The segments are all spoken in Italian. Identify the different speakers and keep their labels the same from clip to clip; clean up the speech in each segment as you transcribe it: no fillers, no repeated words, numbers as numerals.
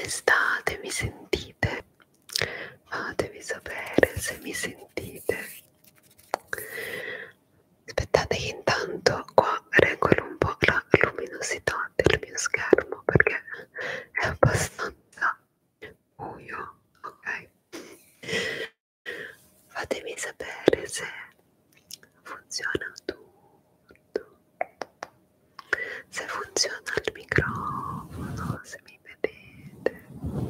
Speaker 1: Come state? Mi sentite? Fatemi sapere se mi sentite. Aspettate che intanto qua regolo un po' la luminosità del mio schermo perché è abbastanza buio, ok? Fatemi sapere se funziona tutto, se funziona il microfono, se mi vedete.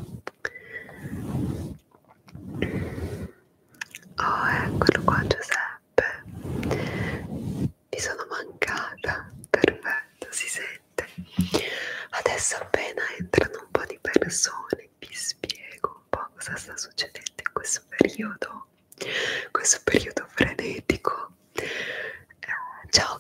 Speaker 1: Oh, eccolo qua Giuseppe, mi sono mancata, perfetto, si sente. Adesso appena entrano un po' di persone vi spiego un po' cosa sta succedendo in questo periodo frenetico. Ciao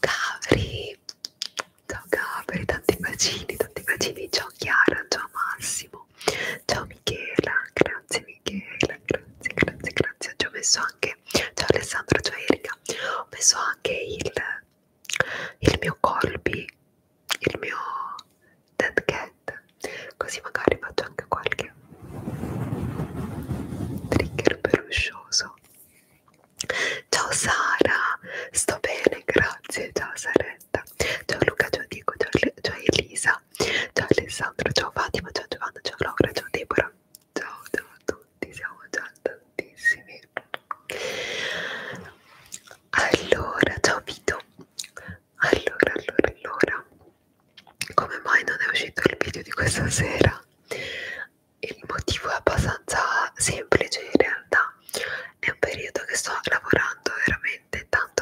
Speaker 1: Gabri, tanti bacini, ciao Chiara, ciao Massimo, ciao Michela, grazie Michela, grazie, ci ho messo anche, ciao Alessandro, ciao Erika, ho messo anche il mio Colby, il mio Dead Cat, così magari faccio anche qualche trigger peluscioso. Ciao Sara, sto bene, grazie, ciao Saretta, ciao Luca, ciao Diego, ciao Elisa, ciao Alessandro, ciao Fatima, ciao Giovanna, ciao Laura, ciao Deborah, ciao a tutti, siamo già tantissimi. Allora, ciao Vito, allora, come mai non è uscito il video di questa sera? Il motivo è abbastanza semplice in realtà, è un periodo che sto lavorando veramente tanto.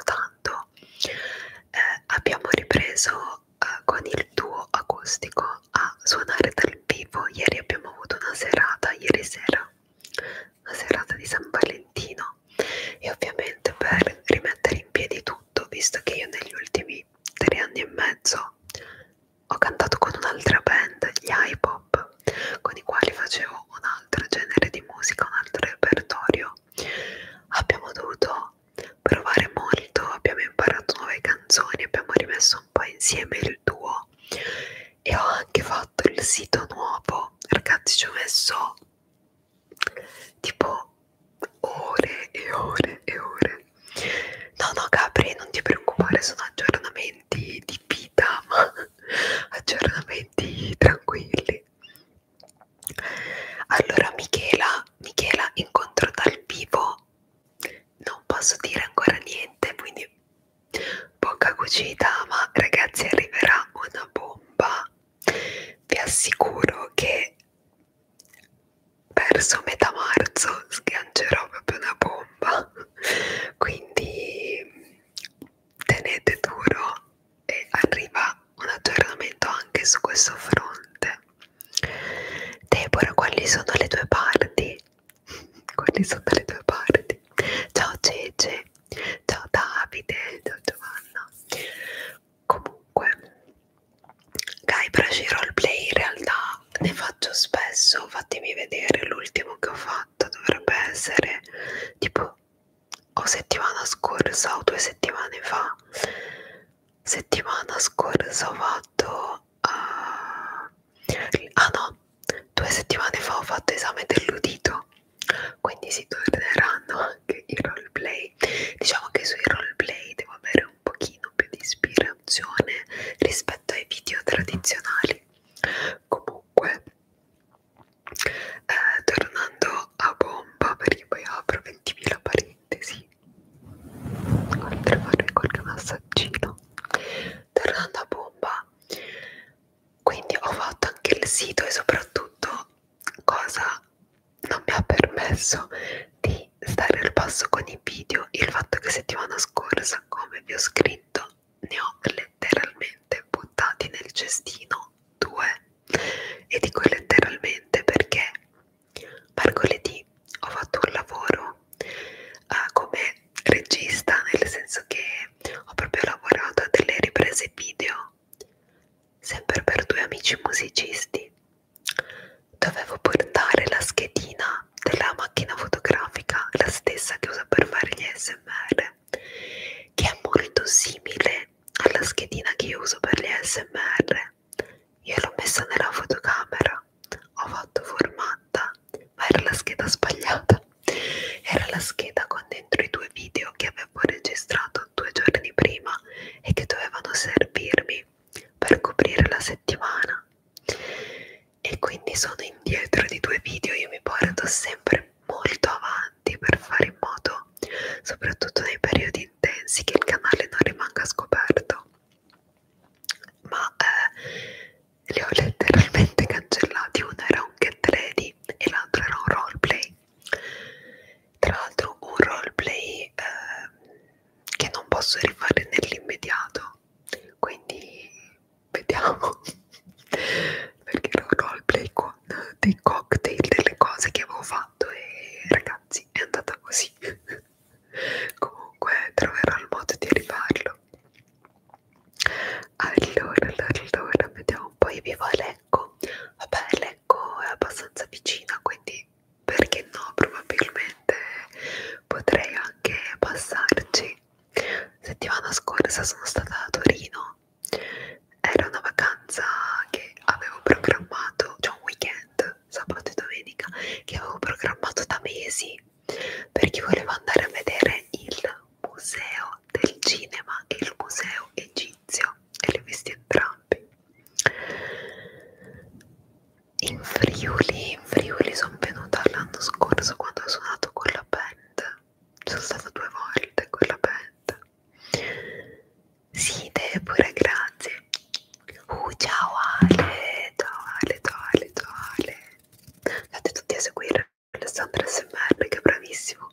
Speaker 1: Abbiamo ripreso con il duo acustico a suonare dal vivo. Ieri abbiamo avuto una serata, ieri sera, una serata di San Valentino, e ovviamente per rimettere in piedi tutto, visto che io negli ultimi 3 anni e mezzo ho cantato con un'altra band, gli iPop, con i quali facevo un altro genere di musica, un altro repertorio, abbiamo dovuto provare molto, abbiamo imparato nuove canzoni, abbiamo rimesso un po' insieme il duo e ho anche fatto il sito nuovo. Ragazzi, ci ho messo tipo ore e ore. No, Gabri, non ti preoccupare, sono aggiornamenti di vita, ma aggiornamenti tranquilli. Allora Michela, incontro dal vivo, non posso dire ancora niente, quindi bocca cucita, ma ragazzi arriverà una bomba, vi assicuro che verso metà marzo sgancerò proprio una bomba, quindi tenete duro e arriva un aggiornamento anche su questo fronte. Deborah, quali sono le tue parti? Quali sono le tue parti? Ciao Cece, ciao Davide, ciao Giovanna. Comunque, Guybrush Roleplay in realtà ne faccio spesso, fatemi vedere l'ultimo che ho fatto, dovrebbe essere tipo o settimana scorsa o 2 settimane fa. Settimana scorsa ho fatto no, 2 settimane fa ho fatto esame dell'udito, quindi si torneranno anche i roleplay. Diciamo che sui roleplay devo avere un pochino più di ispirazione rispetto ai video tradizionali. Comunque, tornando a bomba, perché poi apro 20.000 parentesi oltre a farvi qualche massaggino. Tornando a bomba, quindi ho fatto anche il sito e soprattutto, cosa non mi ha permesso di stare al passo con i video, il fatto che settimana scorsa, come vi ho scritto, ne ho letteralmente buttati nel cestino 2, e dico letteralmente perché mercoledì ho fatto un lavoro come regista, nel senso che ho proprio lavorato a delle riprese video sempre per 2 amici musicisti. Dovevo portare la schedina della macchina fotografica, la stessa che uso per fare gli ASMR, che è molto simile alla schedina che io uso per gli ASMR. Io l'ho messa nella fotocamera, quindi sono indietro di 2 video. Io mi porto sempre molto avanti per fare in modo, soprattutto nei periodi intensi, che il canale non rimanga scoperto, ma li ho letteralmente cancellati. Uno era un get ready e l'altro era un roleplay. Tra l'altro un roleplay che non posso rifare nell'immediato, quindi vediamo. Perché era un roleplay con dei cocktail, delle cose che avevo fatto, e ragazzi è andata così. Comunque troverò il modo di rifarlo. Allora, vediamo un po'. Io vivo a Lecco. Vabbè, Lecco è abbastanza vicina, quindi perché no, probabilmente potrei anche passarci. Settimana scorsa sono stata a Torino. Era una vacanza che avevo programmato, cioè un weekend, sabato e domenica, che avevo programmato da mesi, perché volevo andare a vedere il museo del cinema e il museo egizio, e li ho visti entrambi. In Friuli sono venuta l'anno scorso quando ho suonato con la band. Sono stata 2 volte con la band. Sì, te pure, grazie. Ciao Ale, ciao Ale, ciao Ale, ciao Ale. Andate tutti a seguire Alessandra SMR, che è bravissimo.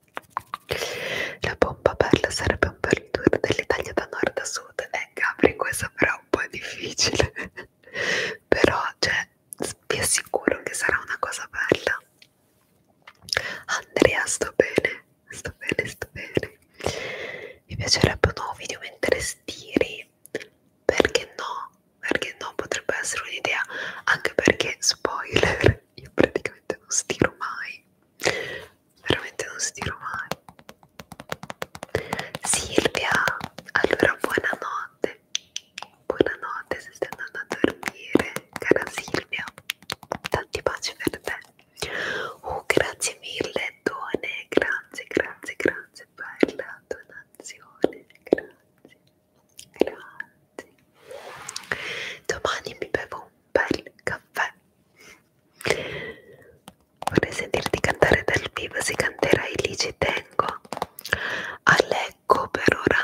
Speaker 1: La pompa bella sarebbe un bel tour dell'Italia da nord a sud. Gabri, questo però è un po' difficile. Però, cioè, vi assicuro che sarà una cosa bella. Andrea, sto bene, sto bene, sto bene. Mi piacerebbe un nuovo video mentre stiri. Perché no? Perché no? Potrebbe essere un'idea, anche perché, spoiler, io praticamente non stiro mai. Veramente non stiro mai. Silvia, allora buonanotte. Buonanotte se stai andando a dormire, cara Silvia. Tanti baci per te. Grazie mille, Done. Grazie, grazie, grazie per la donazione. Grazie, grazie. Domani mi bevo un bel caffè. Vorrei sentirti cantare dal vivo. Se canterai lì ci tengo. A Lecco per ora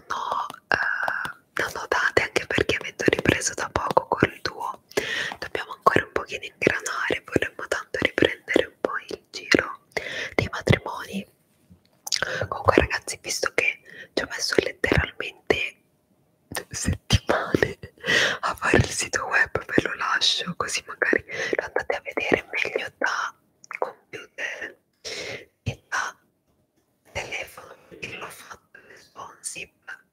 Speaker 1: non ho date, anche perché avendo ripreso da poco col duo dobbiamo ancora un pochino ingranare. Vorremmo tanto riprendere un po' il giro dei matrimoni. Comunque ragazzi, visto che ci ho messo letteralmente 2 settimane a fare il sito web, ve lo lascio così magari lo andate a vedere meglio da computer e da telefono, perché l'ho fatto responsive,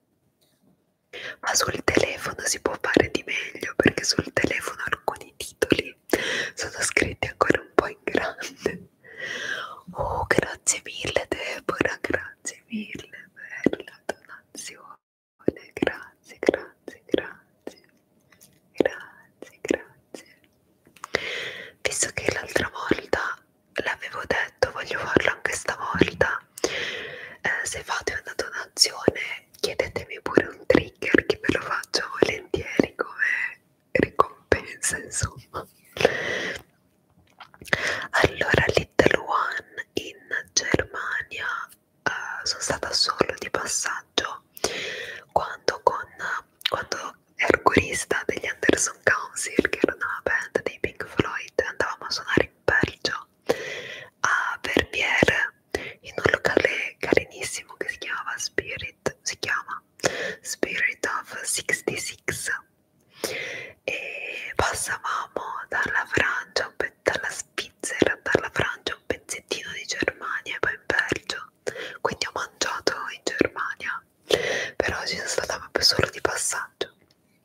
Speaker 1: ma sul telefono si può fare di meglio, perché sul telefono alcuni titoli sono scritti ancora un po' in grande. Grazie mille Deborah, grazie mille per la donazione. Grazie, grazie, grazie, grazie, grazie. Visto che l'altra volta l'avevo detto, voglio farlo anche stavolta. Se fate una donazione, chiedetemi pure un trigger che ve lo faccio volentieri come ricompensa, insomma. Allora, Little One in Germania, sono stata solo di passaggio quando ero corista degli Anderson Council, che era una band dei Pink Floyd. Andavamo a suonare in Belgio, a Verviers, in un locale carinissimo che si chiama Spirit of 66, e passavamo dalla Svizzera, dalla Francia, un pezzettino di Germania e poi in Belgio, quindi ho mangiato in Germania, però ci sono stata proprio solo di passaggio.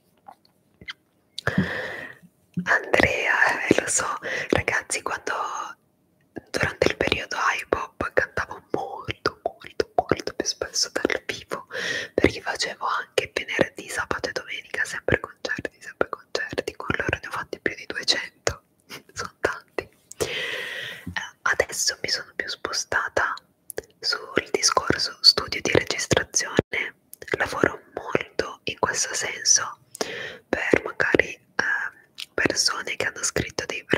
Speaker 1: Andrea, lo so, ragazzi, quando durante il periodo iPop cantavo molto più spesso dal vivo, perché facevo anche venerdì, sabato e domenica sempre concerti, con loro ne ho fatti più di 200, sono tanti. Adesso mi sono più spostata sul discorso studio di registrazione, lavoro molto in questo senso per magari persone che hanno scritto dei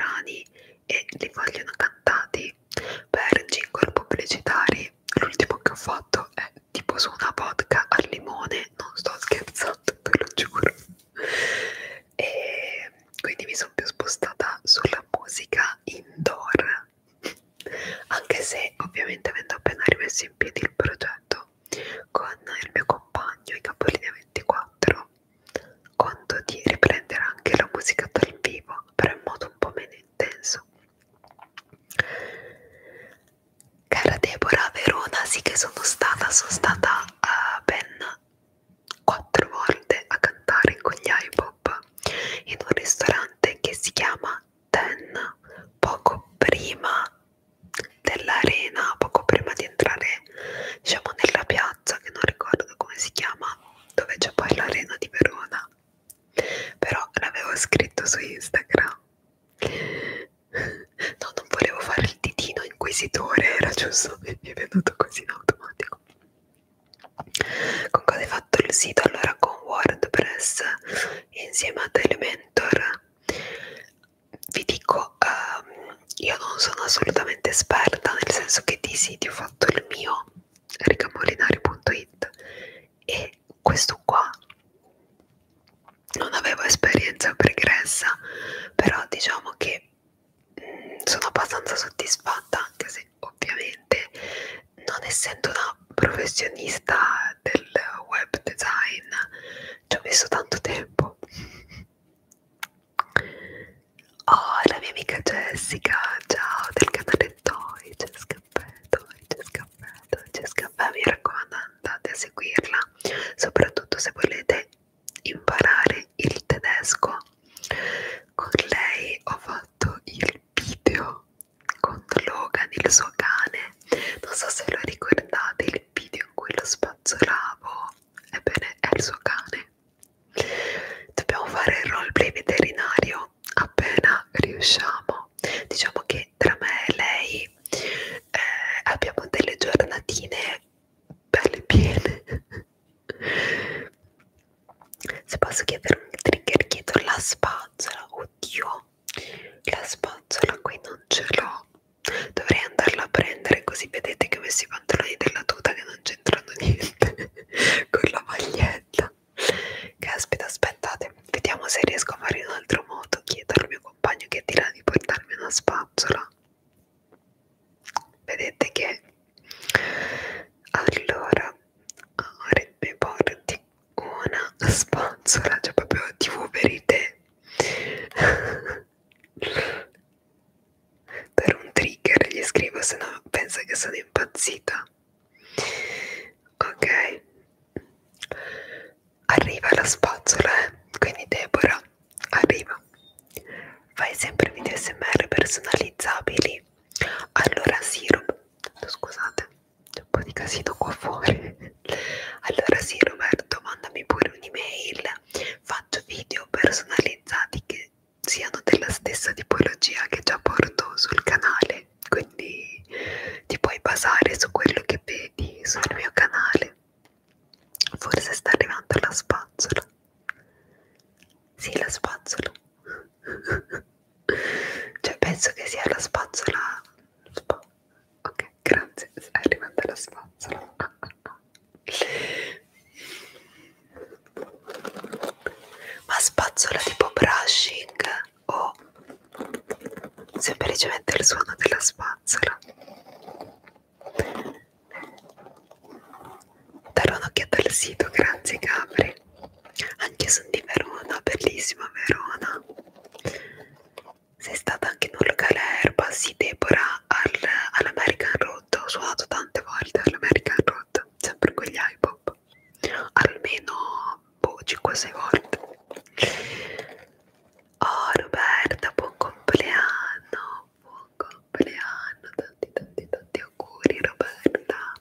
Speaker 1: sono stata ben 4 volte a cantare con gli iPop in un ristorante che si chiama Ten, poco prima dell'arena, poco prima di entrare, diciamo, nella piazza, che non ricordo come si chiama, dove c'è poi l'arena di Verona, però l'avevo scritto su Instagram. No, non volevo fare il ditino inquisitore, era giusto, mi è venuto così in automatico. Con cosa hai fatto il sito? Allora, con WordPress insieme ad Elementor. Vi dico, io non sono assolutamente esperta, nel senso che di siti ho fatto il mio, ricamolinari.it, e questo qua non avevo esperienza pregressa, però diciamo che sono abbastanza soddisfatta, anche se ovviamente, non essendo una professionista del web design, ci ho messo tanto tempo. Oh, la mia amica Jessica, ciao, del canale Toy, Jess Caffè, mi raccomando, andate a seguirla, soprattutto se volete imparare il tedesco. Con lei ho fatto il video con Logan, il suo cane, non so se lo ricordate, il video in cui lo spazzolavo, ebbene è il suo cane. Dobbiamo fare il roleplay veterinario appena riusciamo. Diciamo che tra me e lei abbiamo delle giornatine belle piene. Se posso chiedere un trigger, chiedo la spazzola. Oddio, la spazzola qui non ce l'ho, dovrei andarla a prendere, così vedete che ho messo i pantaloni della tuta che non c'entrano niente con la maglietta. Caspita, aspettate, vediamo se riesco a fare in un altro modo. Chiedo al mio compagno che è di là di portarmi una spazzola. Vedete che allora mi porti una spazzola, cioè proprio TV Verité per un trigger gli scrivo, se no pensa che sono impazzita. Ok, arriva la spazzola, quindi Deborah arriva. Fai sempre video SMR personalizzabili? Allora sì, scusate, c'è un po' di casino qua fuori. Allora sì, Roberto, mandami pure un'email, faccio video personalizzati che siano della stessa tipologia che già porto sul canale, quindi ti puoi basare su quello che vedi sul mio canale. Forse sta arrivando la spazzola. Sì, la spazzola. Cioè penso che sia la spazzola. Ok, grazie, è arrivata la spazzola. Ma spazzola tipo brushing o semplicemente il suono della spazzola? Darò un'occhiata al sito, grazie Gabri. Anche io sono di Verona, bellissima Verona. Sei stata anche in un locale a Erba? Sì, Deborah, all'American Road, ho suonato tante volte all'American Road, sempre con gli iPop, almeno 5-6 volte. Oh Roberta, buon compleanno, tanti auguri Roberta.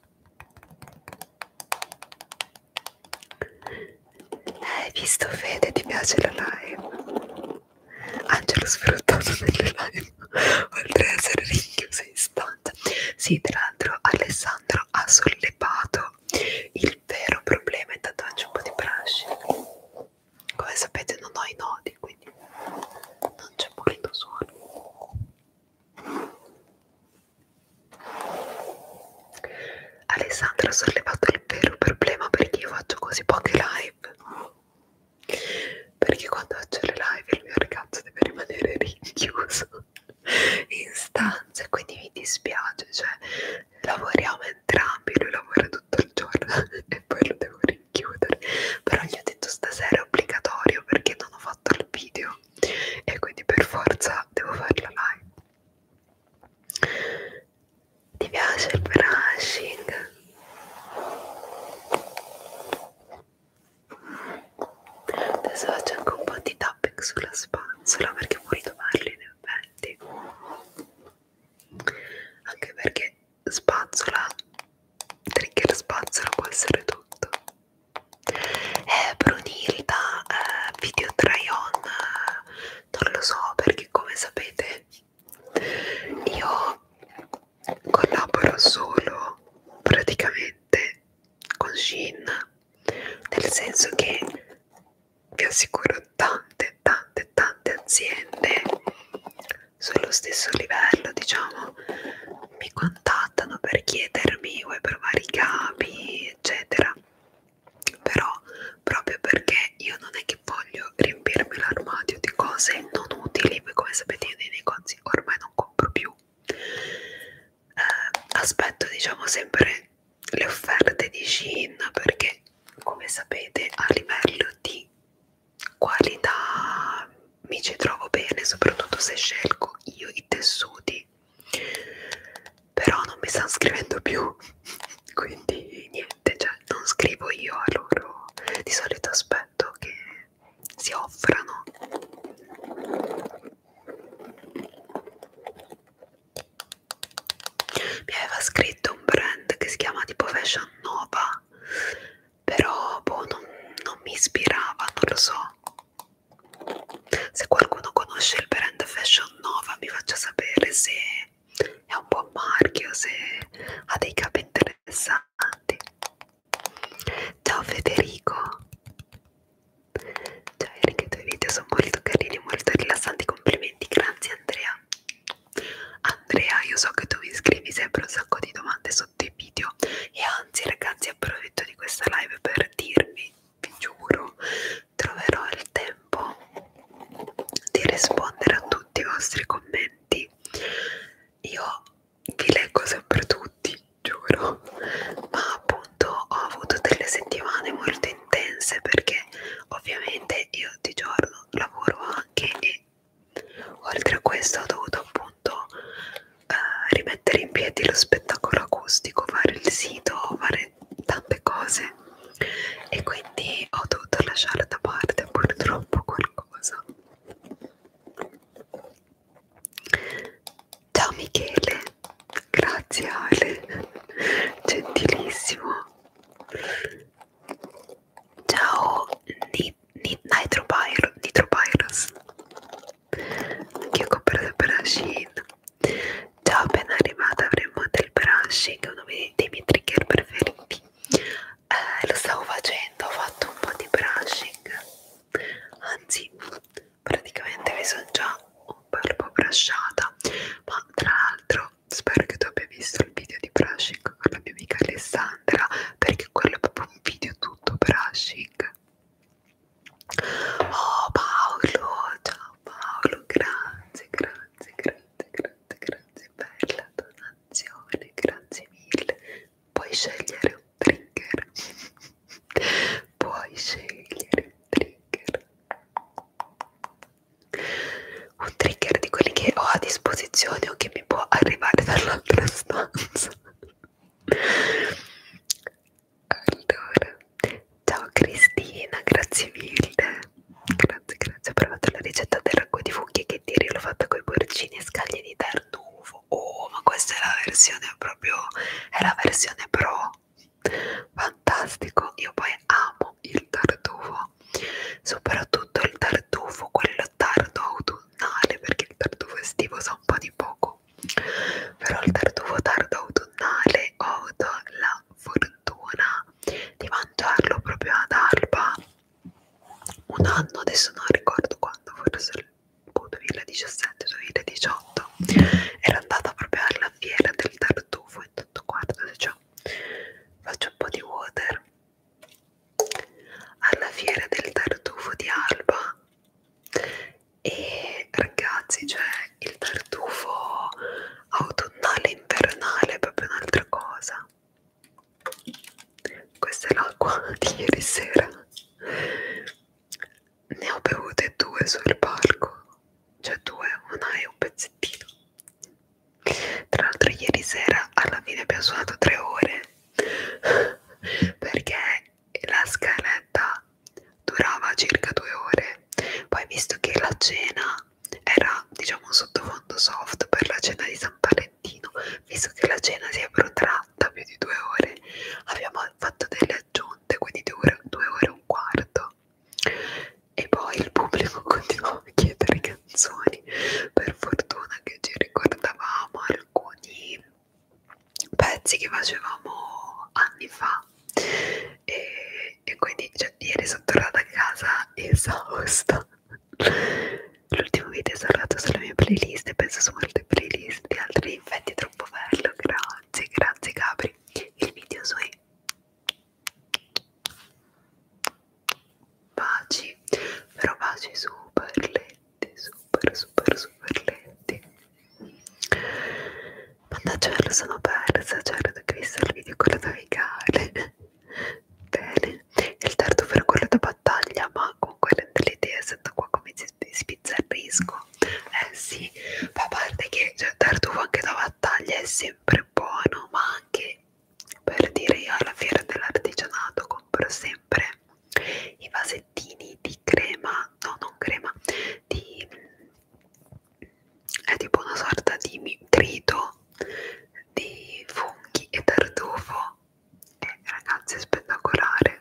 Speaker 1: Hai visto Fede, ti piace la live? Angelo sfruttato nelle live, oltre ad essere rinchiuso in stanza. Sì, tra l'altro Alessandro ha sollevato il vero problema, intanto faccio un po' di brushing. Come sapete non ho i nodi, quindi non c'è molto suono. Alessandro ha sollevato il vero problema perché io faccio così poche live, perché quando faccio le live il mio ragazzo deve rimanere rinchiuso in stanza e quindi mi dispiace, cioè lavoriamo entrambi, lui lavora tutto il giorno e poi lo devo rinchiudere, però gli ho detto stasera è obbligatorio perché non ho fatto il video e quindi per forza devo fare la live. Ti piace il brushing? spazzola, trigger spazzola può essere tutto. Brunilda, video try on, non lo so perché come sapete io collaboro solo praticamente con Shein, nel senso che vi assicuro tante aziende sullo stesso livello, diciamo, mi contattano per chiedermi vuoi provare i capi, eccetera. Però proprio perché io non è che voglio riempirmi l'armadio di cose non utili, poi come sapete io nei negozi ormai non compro più, aspetto diciamo sempre le offerte di Shein perché come sapete a livello di qualità mi ci trovo bene, soprattutto se scelgo io i tessuti, però non mi stanno scrivendo più quindi niente, cioè non scrivo io a loro, di solito aspetto che si offrano. Mi aveva scritto un brand che si chiama tipo Fashion Nova, però boh, non mi ispirava, non lo so. Se qualcuno conosce il brand Fashion Nova mi faccia sapere se è un buon marchio, se ha dei capi interessanti. Ciao Federico. Ciao Erika, i tuoi video sono molto carini, molto rilassanti, complimenti, grazie Andrea. Andrea, io so che tu mi scrivi sempre un sacco di domande sotto i video e anzi ragazzi approfitto di questa live per dirvi, vi giuro, troverò il tempo di rispondere a tutti i vostri commenti. Io vi leggo sempre tutti, giuro, ma appunto ho avuto delle settimane molto intense perché ovviamente io di giorno lavoro anche e oltre a questo ho dovuto appunto rimettere in piedi lo spettacolo acustico, fare il sito, fare tante cose e quindi ho dovuto lasciare da parte purtroppo qualcosa. Ciao Michele, grazie Ale, gentilissimo. Ciao Nitropyros, anch'io ho comprato per la Shein. Ciao, appena arrivata avremo del brushing, uno dei miei trigger preferiti. Lo stavo facendo, ho fatto un po' di brushing, anzi praticamente mi sono già un bel po' brushata, ma tra l'altro spero che tu abbia visto il video di brushing con la mia amica Alessandra, perché quello è proprio un video tutto brushing. Oh Paolo, ciao Paolo, grazie, bella donazione, grazie mille. Puoi scegliere un trigger, puoi scegliere un trigger di quelli che ho a disposizione o che mi può arrivare dall'altra stanza. Allora, ciao Cristina, grazie mille, grazie, ho provato la ricetta del ragù di funghi che tiri, l'ho fatta con i porcini e scaglie di tartufo. Oh, ma questa è la versione proprio, è la versione pro, fantastico, io poi amo il tartufo, soprattutto il tartufo, quello tardo autunnale, perché il tartufo estivo sa un po' di poco, però il tartufo tardo autunnale ho avuto la fortuna di mangiarlo proprio ad Alba un anno, adesso non ricordo quando, forse il 2017-2018, ero andata proprio alla fiera del tartufo, intanto guarda se c'ho, faccio un po' di water, alla fiera del tartufo di Alba e ragazzi, cioè il tartufo autunnale invernale è proprio un'altra cosa. Questa è l'acqua di ieri sera, ne ho bevute due sul palco, cioè due, una e un pezzettino. Tra l'altro ieri sera alla fine abbiamo suonato 3 ore perché la scaletta durava circa 2 ore, poi visto che la cena era diciamo un sottofondo soft per la cena di San Valentino, visto che la cena si è ragazzi che facevamo anni fa e quindi cioè, ieri sono tornata a casa esausta. L'ultimo video è salvato sulle mie playlist e penso su molte playlist di altri, infatti è troppo bello, grazie, grazie Capri. Il video sui baci, però baci super letti, super letti. Mannaggia, me lo sono persa, c'era da visto il video quello da Vigale. Bene, il tartufo era quello da battaglia, ma comunque rende l'idea, sento qua come si spizzarrisco. Sì, ma a parte che cioè, tartufo anche da battaglia è sempre buono, ma anche per dire io alla fiera dell'artigianato compro sempre i vasettini di crema, no non crema, di è tipo una sorta di trito di funghi e tartufo e ragazzi è spettacolare.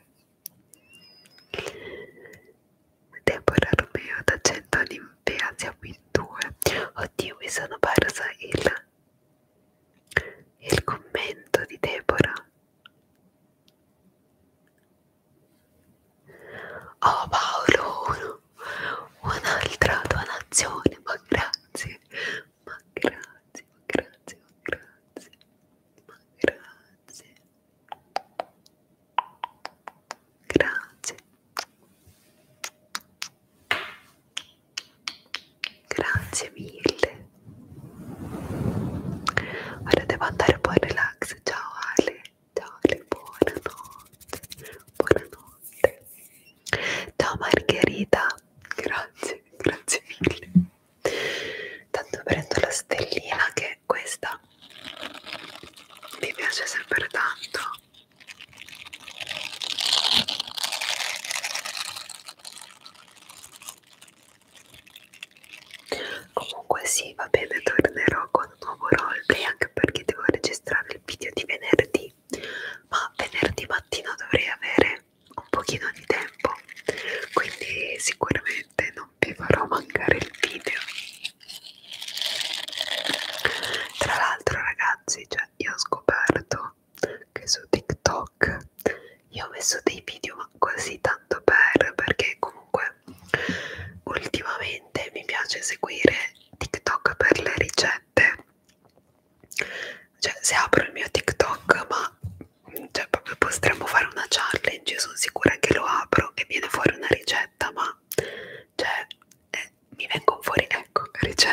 Speaker 1: Deborah Romeo da 100 Olimpia, siamo in due. Oddio, mi sono persa il commento di Deborah. Oh Paolo, un'altra donazione, ma grazie, ma grazie, ma grazie, ma grazie, ma grazie, grazie, grazie mille. Ora devo andare poi in relax, ciao Ale, buonanotte, buonanotte. Ciao Margherita, grazie, grazie mille. Tanto prendo la stellina che questa mi piace sempre tanto. Comunque sì, va bene, tornerò con un nuovo roleplay anche perché devo registrare il video di venerdì, ma venerdì mattina dovrei avere un pochino di tempo, quindi sicuramente non vi farò mancare il video. Tra l'altro ragazzi, cioè io ho scoperto che su TikTok io ho messo dei video ma così tanto perché comunque ultimamente mi piace seguire TikTok per le ricette. Cioè se apro il mio TikTok ma cioè proprio potremmo fare una challenge, io sono sicura che lo apro e viene fuori una ricetta, ma cioè mi vengono fuori, ecco,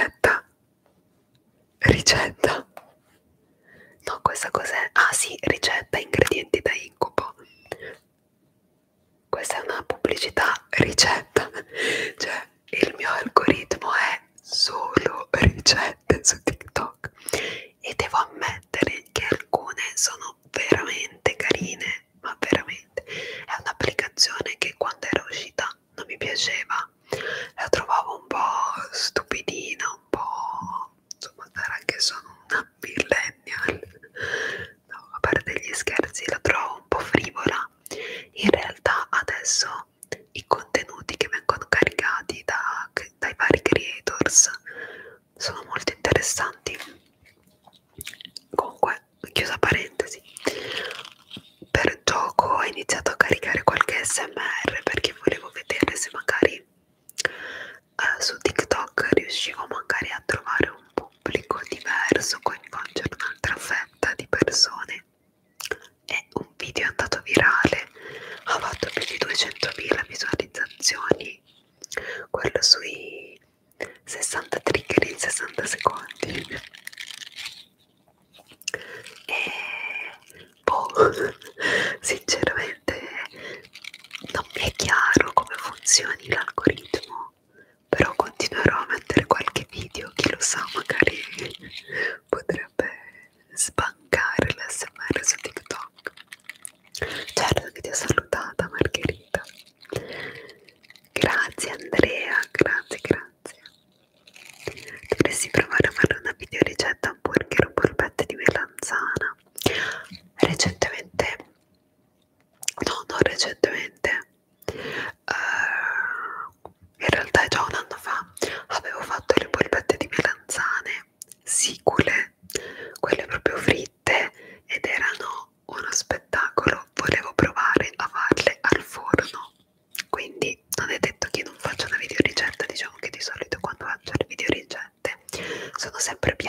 Speaker 1: ricetta, no questa cos'è? Ah sì, ricetta, ingredienti da incubo, questa è una pubblicità, ricetta, cioè il mio algoritmo è solo ricette su TikTok e devo ammettere che alcune sono veramente carine, ma veramente. È un'applicazione che quando era uscita non mi piaceva, la trovavo un po' stupidina, un po', insomma sarà che sono una millennial, no, a parte gli scherzi la trovo un po' frivola. In realtà adesso i contenuti che vengono caricati dai vari creators sono molto interessanti. Comunque, chiusa parentesi, per gioco ho iniziato a caricare qualche SMR perché volevo vedere se magari su TikTok riuscivo magari a trovare un pubblico diverso, coinvolgere un'altra fetta di persone. E un video è andato virale, ha fatto più di 200.000 visualizzazioni, quello sui 60 trigger in 60 secondi.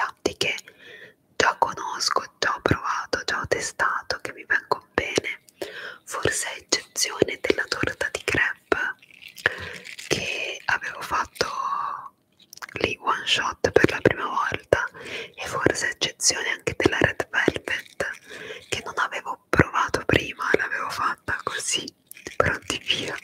Speaker 1: piatti che già conosco, già ho provato, già ho testato, che mi vengono bene, forse a eccezione della torta di crepe che avevo fatto lì one shot per la prima volta, e forse a eccezione anche della red velvet che non avevo provato prima, l'avevo fatta così, pronti via.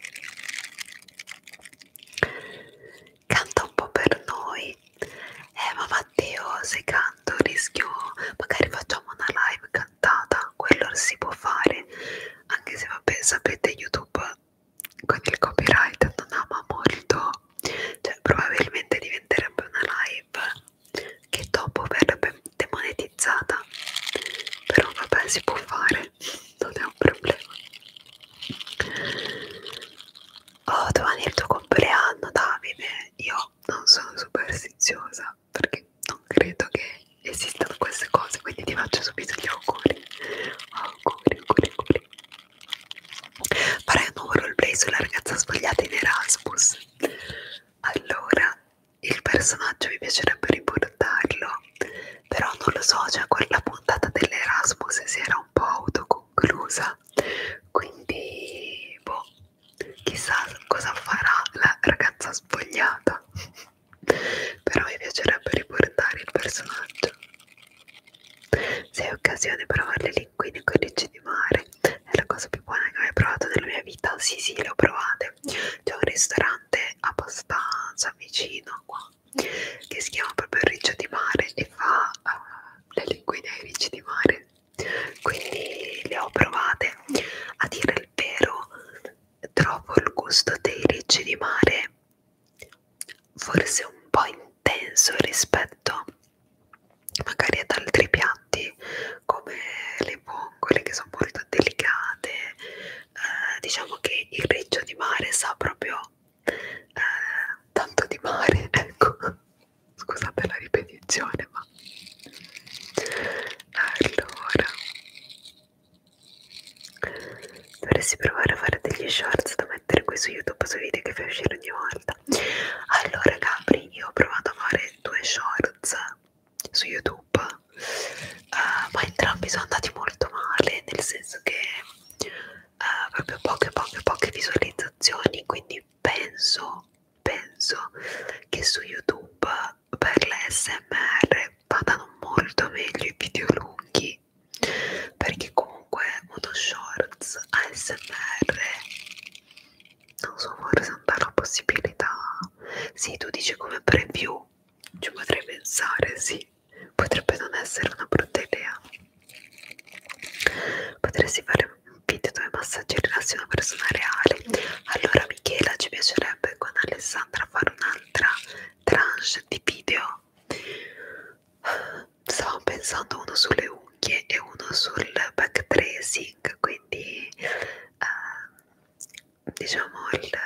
Speaker 1: Canta un po' per noi. Ma Matteo, se canto rischio, magari facciamo una live cantata, quello si può fare, anche se vabbè, sapete, YouTube con il copyright non ama molto, cioè probabilmente diventerebbe una live che dopo verrebbe demonetizzata, però vabbè, si può fare, non è un problema. Oh, domani è il tuo compleanno, Davide. Io non sono superstiziosa perché non credo che esistano queste cose, quindi ti faccio subito gli auguri. Auguri, auguri, auguri. Farai un nuovo roleplay sulla ragazza svogliata in Erasmus. Allora, il personaggio mi piacerebbe riportarlo, però non lo so, cioè quella puntata dell'Erasmus si era un po' autoconclusa, quindi boh, chissà cosa farà la ragazza spogliata. Però mi piacerebbe riportare il personaggio. Se hai occasione provare le linguine con ricci di mare, è la cosa più buona che ho mai provato nella mia vita. Sì, sì, le ho provate. C'è un ristorante abbastanza vicino a qua che si chiama proprio Riccio di Mare e fa le linguine ai ricci di mare, quindi le ho provate. A dire il vero, trovo il gusto dei ricci di mare forse un po' intenso rispetto magari ad altri piatti come le vongole, che sono molto delicate. Diciamo che il riccio di mare sa proprio tanto di mare, ecco, scusate la ripetizione, ma allora dovresti provare a fare degli shorts da mettere qui su YouTube, sui video che fai uscire ogni volta. Allora Gabri, io ho provato a fare 2 shorts su YouTube, ma entrambi sono andati molto male, nel senso che proprio poche visualizzazioni, quindi penso che su YouTube per l'ASMR vadano molto meglio i video lunghi, perché comunque uno shorts ASMR non so, forse non dà la possibilità. Sì, tu dici come preview, ci potrei pensare, sì, potrebbe non essere una brutta idea. Potresti fare un video dove massaggi e rilassi una persona reale. Allora Michela, ci piacerebbe con Alessandra fare un'altra tranche di video. Stavo pensando uno sulle unghie e uno sul backtracing, quindi diciamo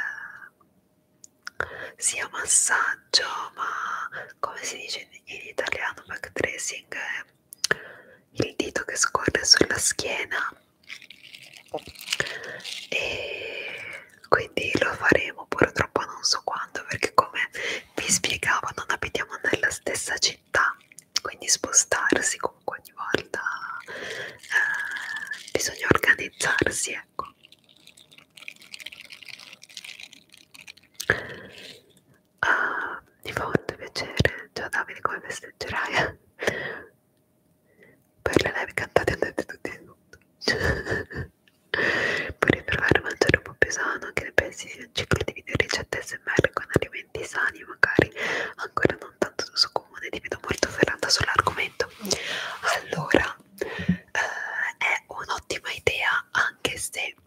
Speaker 1: sia massaggio, ma come si dice in italiano, backtracing è il dito che scorre sulla schiena, e quindi lo faremo, purtroppo non so quando, perché come vi spiegavo non abitiamo nella stessa città, quindi spostarsi comunque ogni volta bisogna organizzarsi, ecco. Mi fa molto piacere. Ciao Davide, come festeggerai? Per le live cantate andate tutti nudo. Vorrei provare a mangiare un po' più sano, che ne pensi di un ciclo di video ricette SMR con alimenti sani, magari ancora non tanto d'uso comune? Ti vedo molto ferrata sull'argomento. Allora, è un'ottima idea, anche se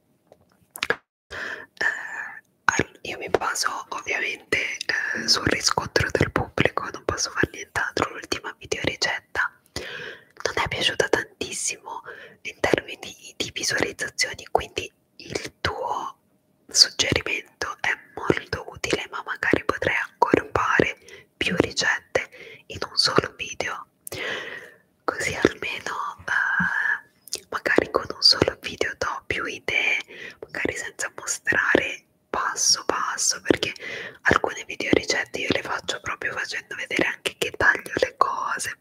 Speaker 1: io mi baso ovviamente sul riscontro del pubblico, non posso fare nient'altro. L'ultima videoricetta non è piaciuta tantissimo in termini di visualizzazioni, quindi il tuo suggerimento è molto utile, ma magari potrei accorpare più ricette in un solo video, così almeno magari con un solo video do più idee, magari senza mostrare passo passo, perché alcune video ricette io le faccio proprio facendo vedere anche che taglio le cose,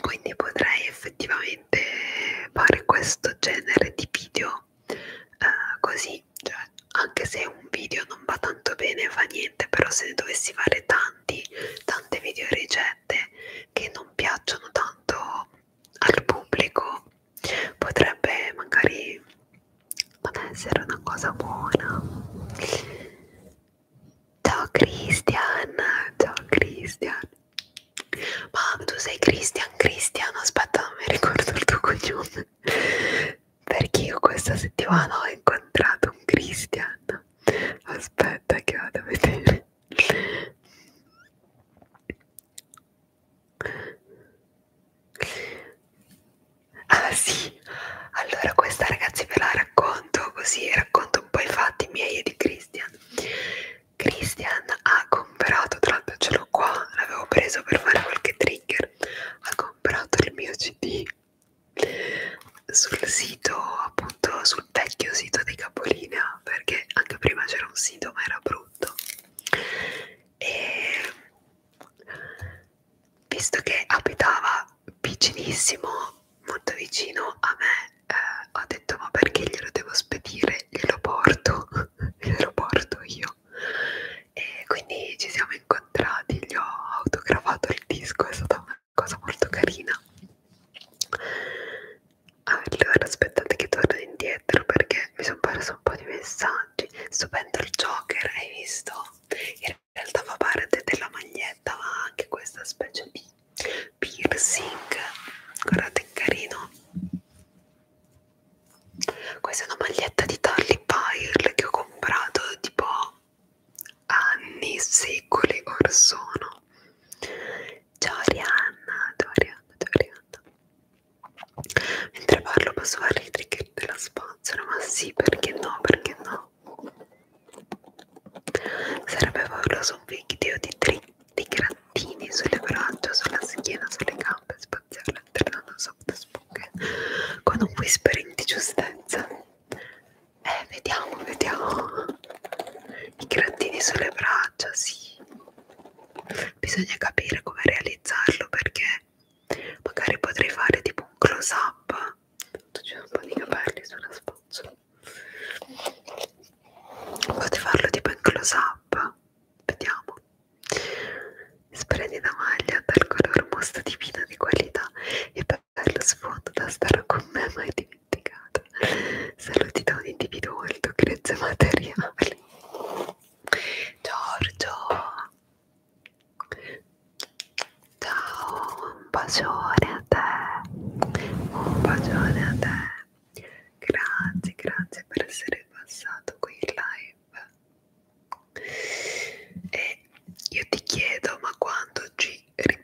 Speaker 1: quindi potrei effettivamente fare questo genere di video così, cioè, anche se un video non va tanto bene fa niente, però se ne dovessi fare tante video ricette che non piacciono tanto al pubblico, potrebbe magari non essere una cosa buona. Ciao Christian, ciao Christian. Ma tu sei Christian? Christian, aspetta, non mi ricordo il tuo cognome. Perché io questa settimana ho incontrato un Christian. Aspetta che vado a vedere. Ah sì, allora questa ragazzi ve la racconto così, racconto un po' i fatti miei e di Christian. Christian ha comprato, tra l'altro ce l'ho qua, l'avevo preso per fare qualche trigger, ha comprato il mio CD sul sito, appunto sul vecchio sito di Capolinea, perché anche prima c'era un sito ma era brutto, e visto che abitava vicinissimo, molto vicino a me, ho detto ma perché glielo devo spedire, glielo porto io, e quindi ci siamo incontrati, gli ho autografato il disco, è stata una cosa molto carina. Allora aspettate che torno indietro perché mi sono perso un po' di messaggi. Stupendo il Joker, hai visto? In realtà fa parte della maglietta, ma anche questa specie di piercing, guardate che carino. Questa è una maglietta di Tully Pyle che ho comprato tipo anni, secoli or sono. Ciao Arianna, ciao Arianna, ciao Arianna. Mentre parlo posso fare i trigger della spazzola, ma sì, perché no, perché no? Sarebbe favoloso un video di grattini sulle braccia, sulla schiena, sulle gambe, spaziale alternando soft spoken con un whispering di giustezza. Vediamo, vediamo. I grattini sulle braccia, sì. Bisogna capire come realizzarlo perché magari potrei fare tipo un close up. C'è un po' di capelli sulla spazzola. Potrei farlo tipo in close up. Vediamo. Splendida maglia dal color mostro divino di qualità e bello sfondo da stare con me mai dimenticata. Saluti da un individuo molto grezzo e materiale. Giorgio, ciao, un bacione a te, un bacione a te. Grazie, grazie per essere passato qui in live. E io ti chiedo, ma quando ci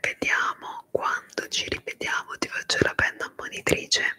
Speaker 1: rivediamo, ti faccio la penna ammonitrice.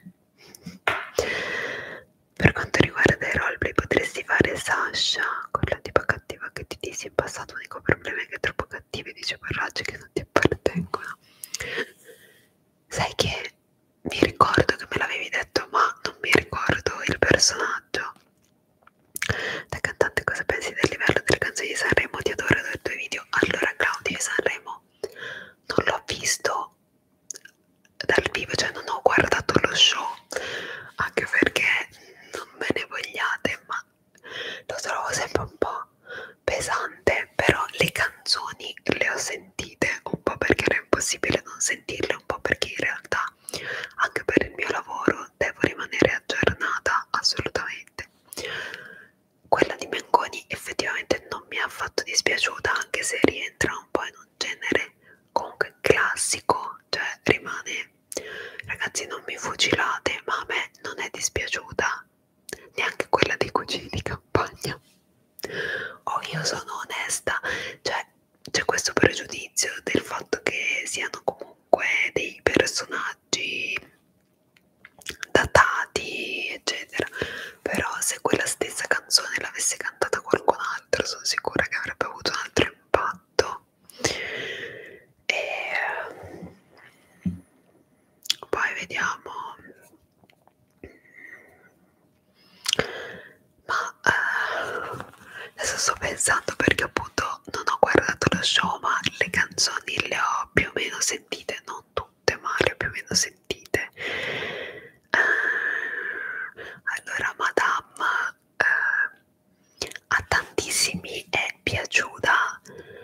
Speaker 1: Per quanto riguarda i roleplay potresti fare Sasha, quella tipa cattiva che ti dissi in passato. L'unico problema è che è troppo cattiva e dice parolacce che non ti appartengono. Sai che mi ricordo che me l'avevi detto, ma non mi ricordo il personaggio. Da cantante cosa pensi del livello delle canzoni di Sanremo? Ti adoro dai tuoi video. Allora Claudio di Sanremo non l'ho visto dal vivo, cioè non ho guardato lo show, anche perché non me ne vogliate, ma lo trovo sempre un po' pesante, però le canzoni le ho sentite, un po' perché era impossibile non sentirle, un po' perché in realtà anche per il mio lavoro devo rimanere aggiornata assolutamente. Quella di Mengoni effettivamente non mi è affatto dispiaciuta, anche se rientra un po' in un genere comunque classico, cioè rimane, ragazzi non mi fucilate, ma a me non è dispiaciuta neanche quella dei cugini di campagna. Oh, io sono onesta, cioè c'è questo pregiudizio del fatto che siano comunque dei personaggi datati eccetera, però se quella stessa canzone l'avesse cantata qualcun altro sono sicura che avrebbe avuto un altro impatto. E poi vediamo, ma adesso sto pensando perché appunto non ho guardato lo show, ma le canzoni le ho più o meno sentite, non tutte ma le ho più o meno sentite. Allora Madame a tantissimi è piaciuta,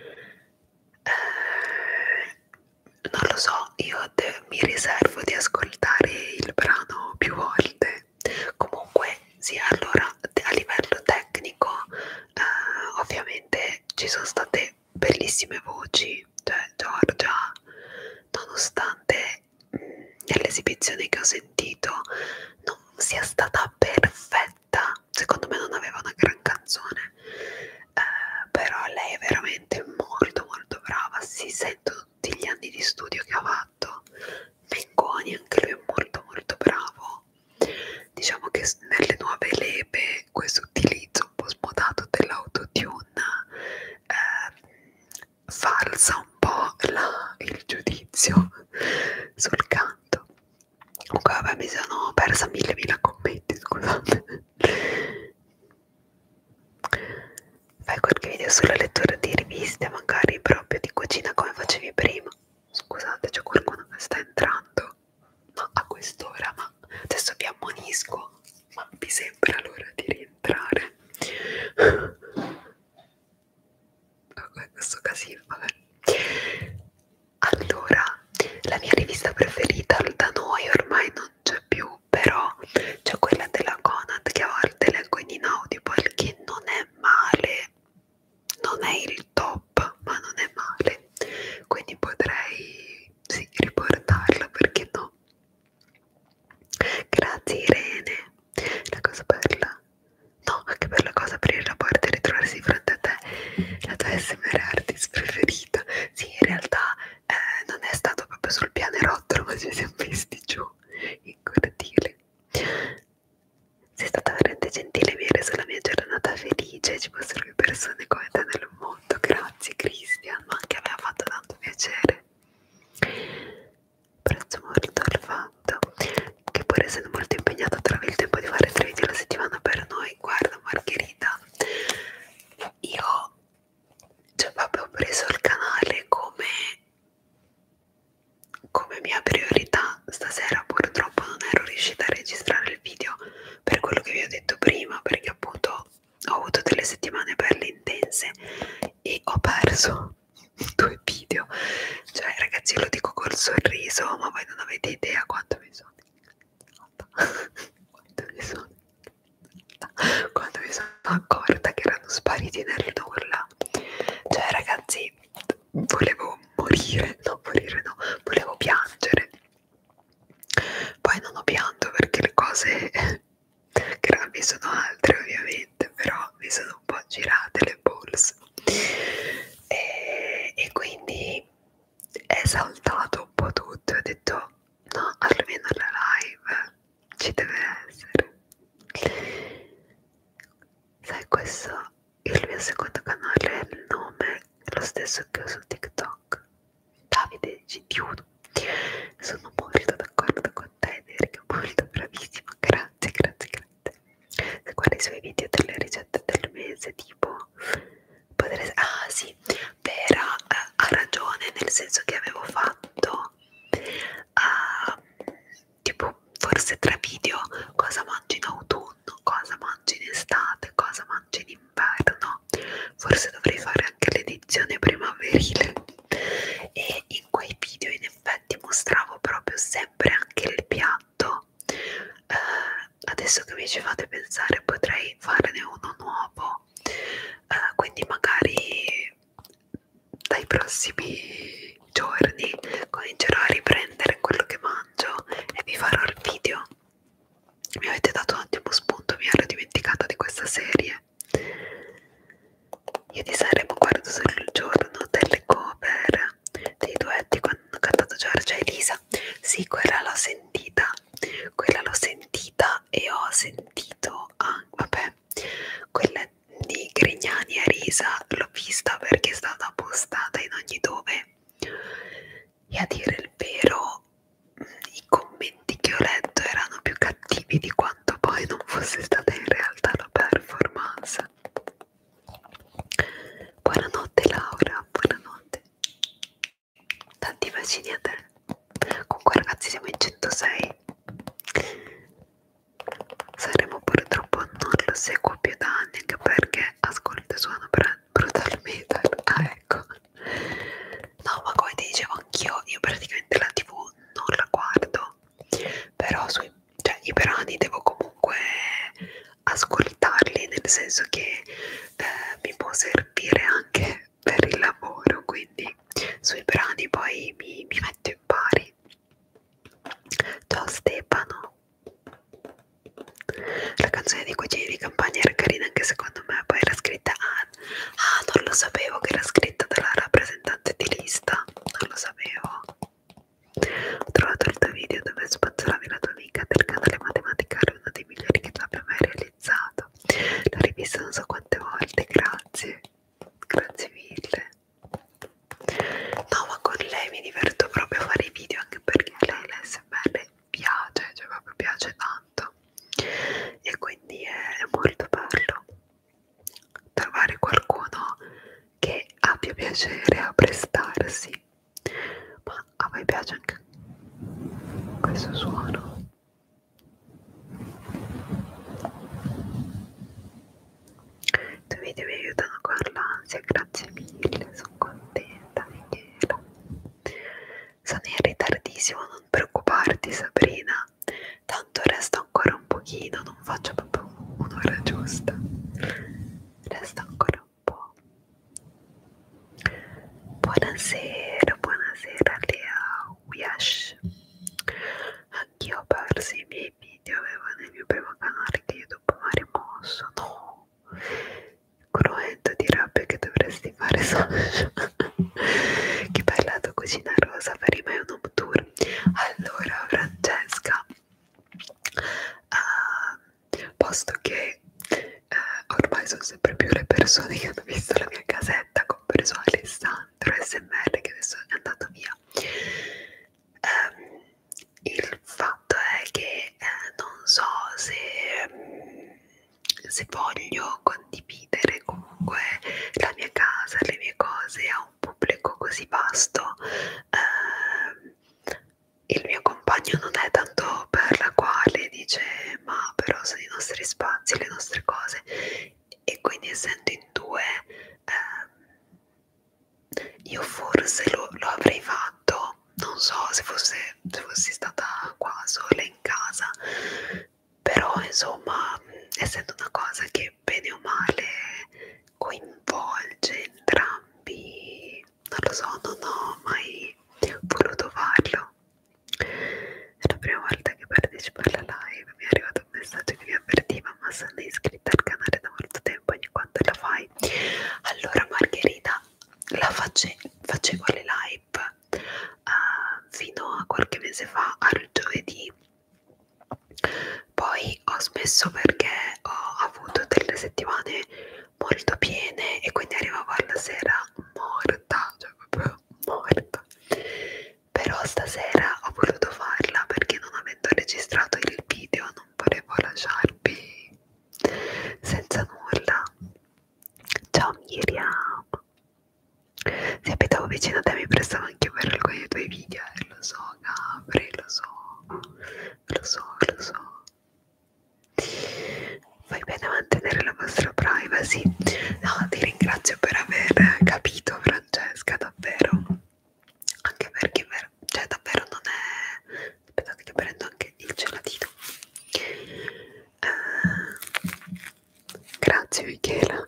Speaker 1: non lo so, io mi riservo di ascoltare il brano più volte. Comunque sì, allora a livello tecnico ovviamente ci sono state bellissime voci, cioè Giorgia, nonostante nell'esibizione che ho sentito non sia stata perfetta, secondo me non aveva una gran canzone, però lei è veramente molto molto brava, si sentono tutti gli anni di studio che ha fatto. Mengoni anche lui è molto molto bravo. Diciamo che nelle nuove leve questo utilizzo un po' smodato dell'autotune falsa un po' il giudizio sul canto. Comunque vabbè, mi sono persa mille commenti, scusate. Fai qualche video sulla lettura di riviste, magari proprio di cucina come facevi prima. Scusate, c'è qualcuno che sta entrando, ma a quest'ora, ma adesso vi ammonisco, ma vi sembra l'ora di rientrare? Questo casino, vabbè. Allora, la mia rivista preferita da noi ormai non c'è più, però c'è quella della Conad che a volte leggo in Inaudible, che non è male, non è il top, ma non è male, quindi potrei sì riportarla, perché no. Grazie Irene, la cosa bella, no, anche per la cosa aprire la porta e ritrovarsi di fronte a te, la tua SMR artist preferita. Sì, in realtà non è stato proprio sul pianerottolo, ma ci siamo visti giù in cortile. Sei stata veramente gentile, mi hai reso la mia giornata felice, ci fossero più persone come te nel mondo. Grazie Christian, ma anche a me ha fatto tanto piacere. Apprezzo molto il fatto che, pur essendo molto impegnato, trovi il tempo di fare 3 video alla settimana per noi. Guarda Margherita, io cioè proprio ho preso il canale come mia priorità. Stasera purtroppo non ero riuscita a registrare il video per quello che vi ho detto prima, perché appunto ho avuto delle settimane belle intense e ho perso 2 video. Cioè ragazzi, lo dico col sorriso, ma voi non avete idea quanto mi sono quando mi sono accorta che erano spariti nel nulla. Cioè ragazzi, volevo morire, no, volevo piangere. Poi non ho pianto perché le cose gravi sono altre ovviamente, però mi sono un po' girate le balls e quindi è saltato un po' tutto. Ho detto no, almeno la live ci deve essere. Sai, questo il mio secondo canale, il nome è lo stesso che ho su TikTok, Davide G1. Sono molto d'accordo con te, Erika, molto bravissima, grazie. Se guardi i suoi video delle ricette del mese, tipo potrei... Ah sì, Vera ha ragione, nel senso che avevo fatto tipo forse 3 video: cosa mangi in autunno, cosa mangi in estate, cosa mangi in inverno. Forse dovrei fare anche l'edizione primaverile, e in quei video in effetti mostravo proprio sempre anche il piatto. Adesso che mi ci fate pensare, potrei farne uno nuovo, quindi magari dai prossimi giorni comincerò a riprendere quello che mangio e vi farò il video. Mi avete dato un ottimo spunto, mi ero dimenticata di questa serie. Io di Sanremo guardo solo il giorno delle cover, dei duetti quando hanno cantato Giorgia e Elisa. Sì, quella l'ho sentita e ho sentito vabbè, quella di Grignani e Risa l'ho vista perché è stata postata in ogni dove, e a dire il vero canzone di Cugini di Campagna era carina anche secondo me, poi era scritta non lo sapevo che era scritta dalla rappresentante di lista, non lo sapevo. Ho trovato il tuo video dove spazzolavi la tua amica del canale Matematicale, uno dei migliori che tu abbia mai realizzato. L'ho rivista non so quante volte, grazie, grazie mille. No, ma con lei mi diverto proprio a fare i video, anche perché a lei l'ASMR piace, cioè proprio piace tanto, e quindi è molto bello trovare qualcuno che abbia piacere a prestarsi. Ma a me piace anche questo suono. I tuoi video mi aiutano con l'ansia, grazie mille, sono contenta, Michela. Sono in ritardissimo, non preoccuparti Sabrina, tanto resta ancora un pochino, non faccio proprio un'ora giusta, resta ancora un po'. Buonasera, buonasera Lea Wiash. Anch'io ho perso i miei video, avevo nel mio primo canale che io dopo mi ha rimosso, no, cruento di rabbia che dovresti fare social. Che bella tua cucina rosa, faremo un home tour. Allora Francesca, posto che ormai sono sempre più le persone che hanno visto la mia casetta, compreso Alessandro SMR che adesso è andato via, il fatto è che non so se voglio condividere comunque la mia casa, le mie cose a un pubblico così vasto. Il mio compagno non è tanto per la quale dice ma però sono i nostri spazi, le nostre cose, e quindi essendo in due io forse lo avrei fatto, non so se fossi stata qua sola in casa, però insomma essendo una cosa che bene o male coinvolge entrambi, non lo so, non ho mai voluto farlo. È la prima volta che partecipo alla live, mi è arrivato un messaggio che mi avvertiva, ma sono iscritta al canale da molto tempo, ogni quanto la fai? Allora Margherita, facevo le live fino a qualche mese fa al giovedì, poi ho smesso perché ho avuto delle settimane molto piene e quindi arrivavo alla sera morta, cioè proprio morta. Però stasera ho voluto farla perché non avendo registrato il video non volevo lasciarvi senza nulla. Ciao Miriam, se abitavo vicino a te mi prestavo anche per alcuni dei tuoi video, lo so Gabri, lo so. Fai bene a mantenere la vostra privacy. No, ti ringrazio per aver capito Francesca, davvero, anche perché cioè davvero non è. Aspettate che prendo anche il gelatino. Grazie Michela.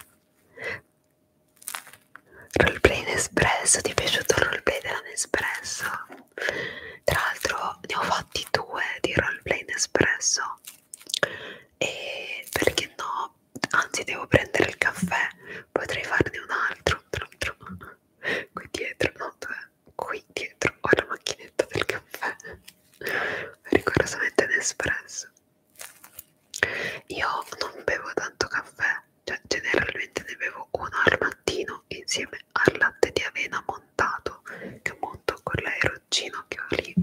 Speaker 1: Roleplay in espresso, ti è piaciuto il roleplay della Nespresso? Tra l'altro ne ho fatti 2 di roleplay in espresso, e perché no, anzi devo prendere il caffè, potrei farne un altro, tra l'altro qui dietro, no, qui dietro ho la macchinetta del caffè, rigorosamente Nespresso. Io non bevo tanto caffè, cioè generalmente ne bevo uno al mattino insieme al latte di avena montato, che monto con l'aeroncino che ho lì,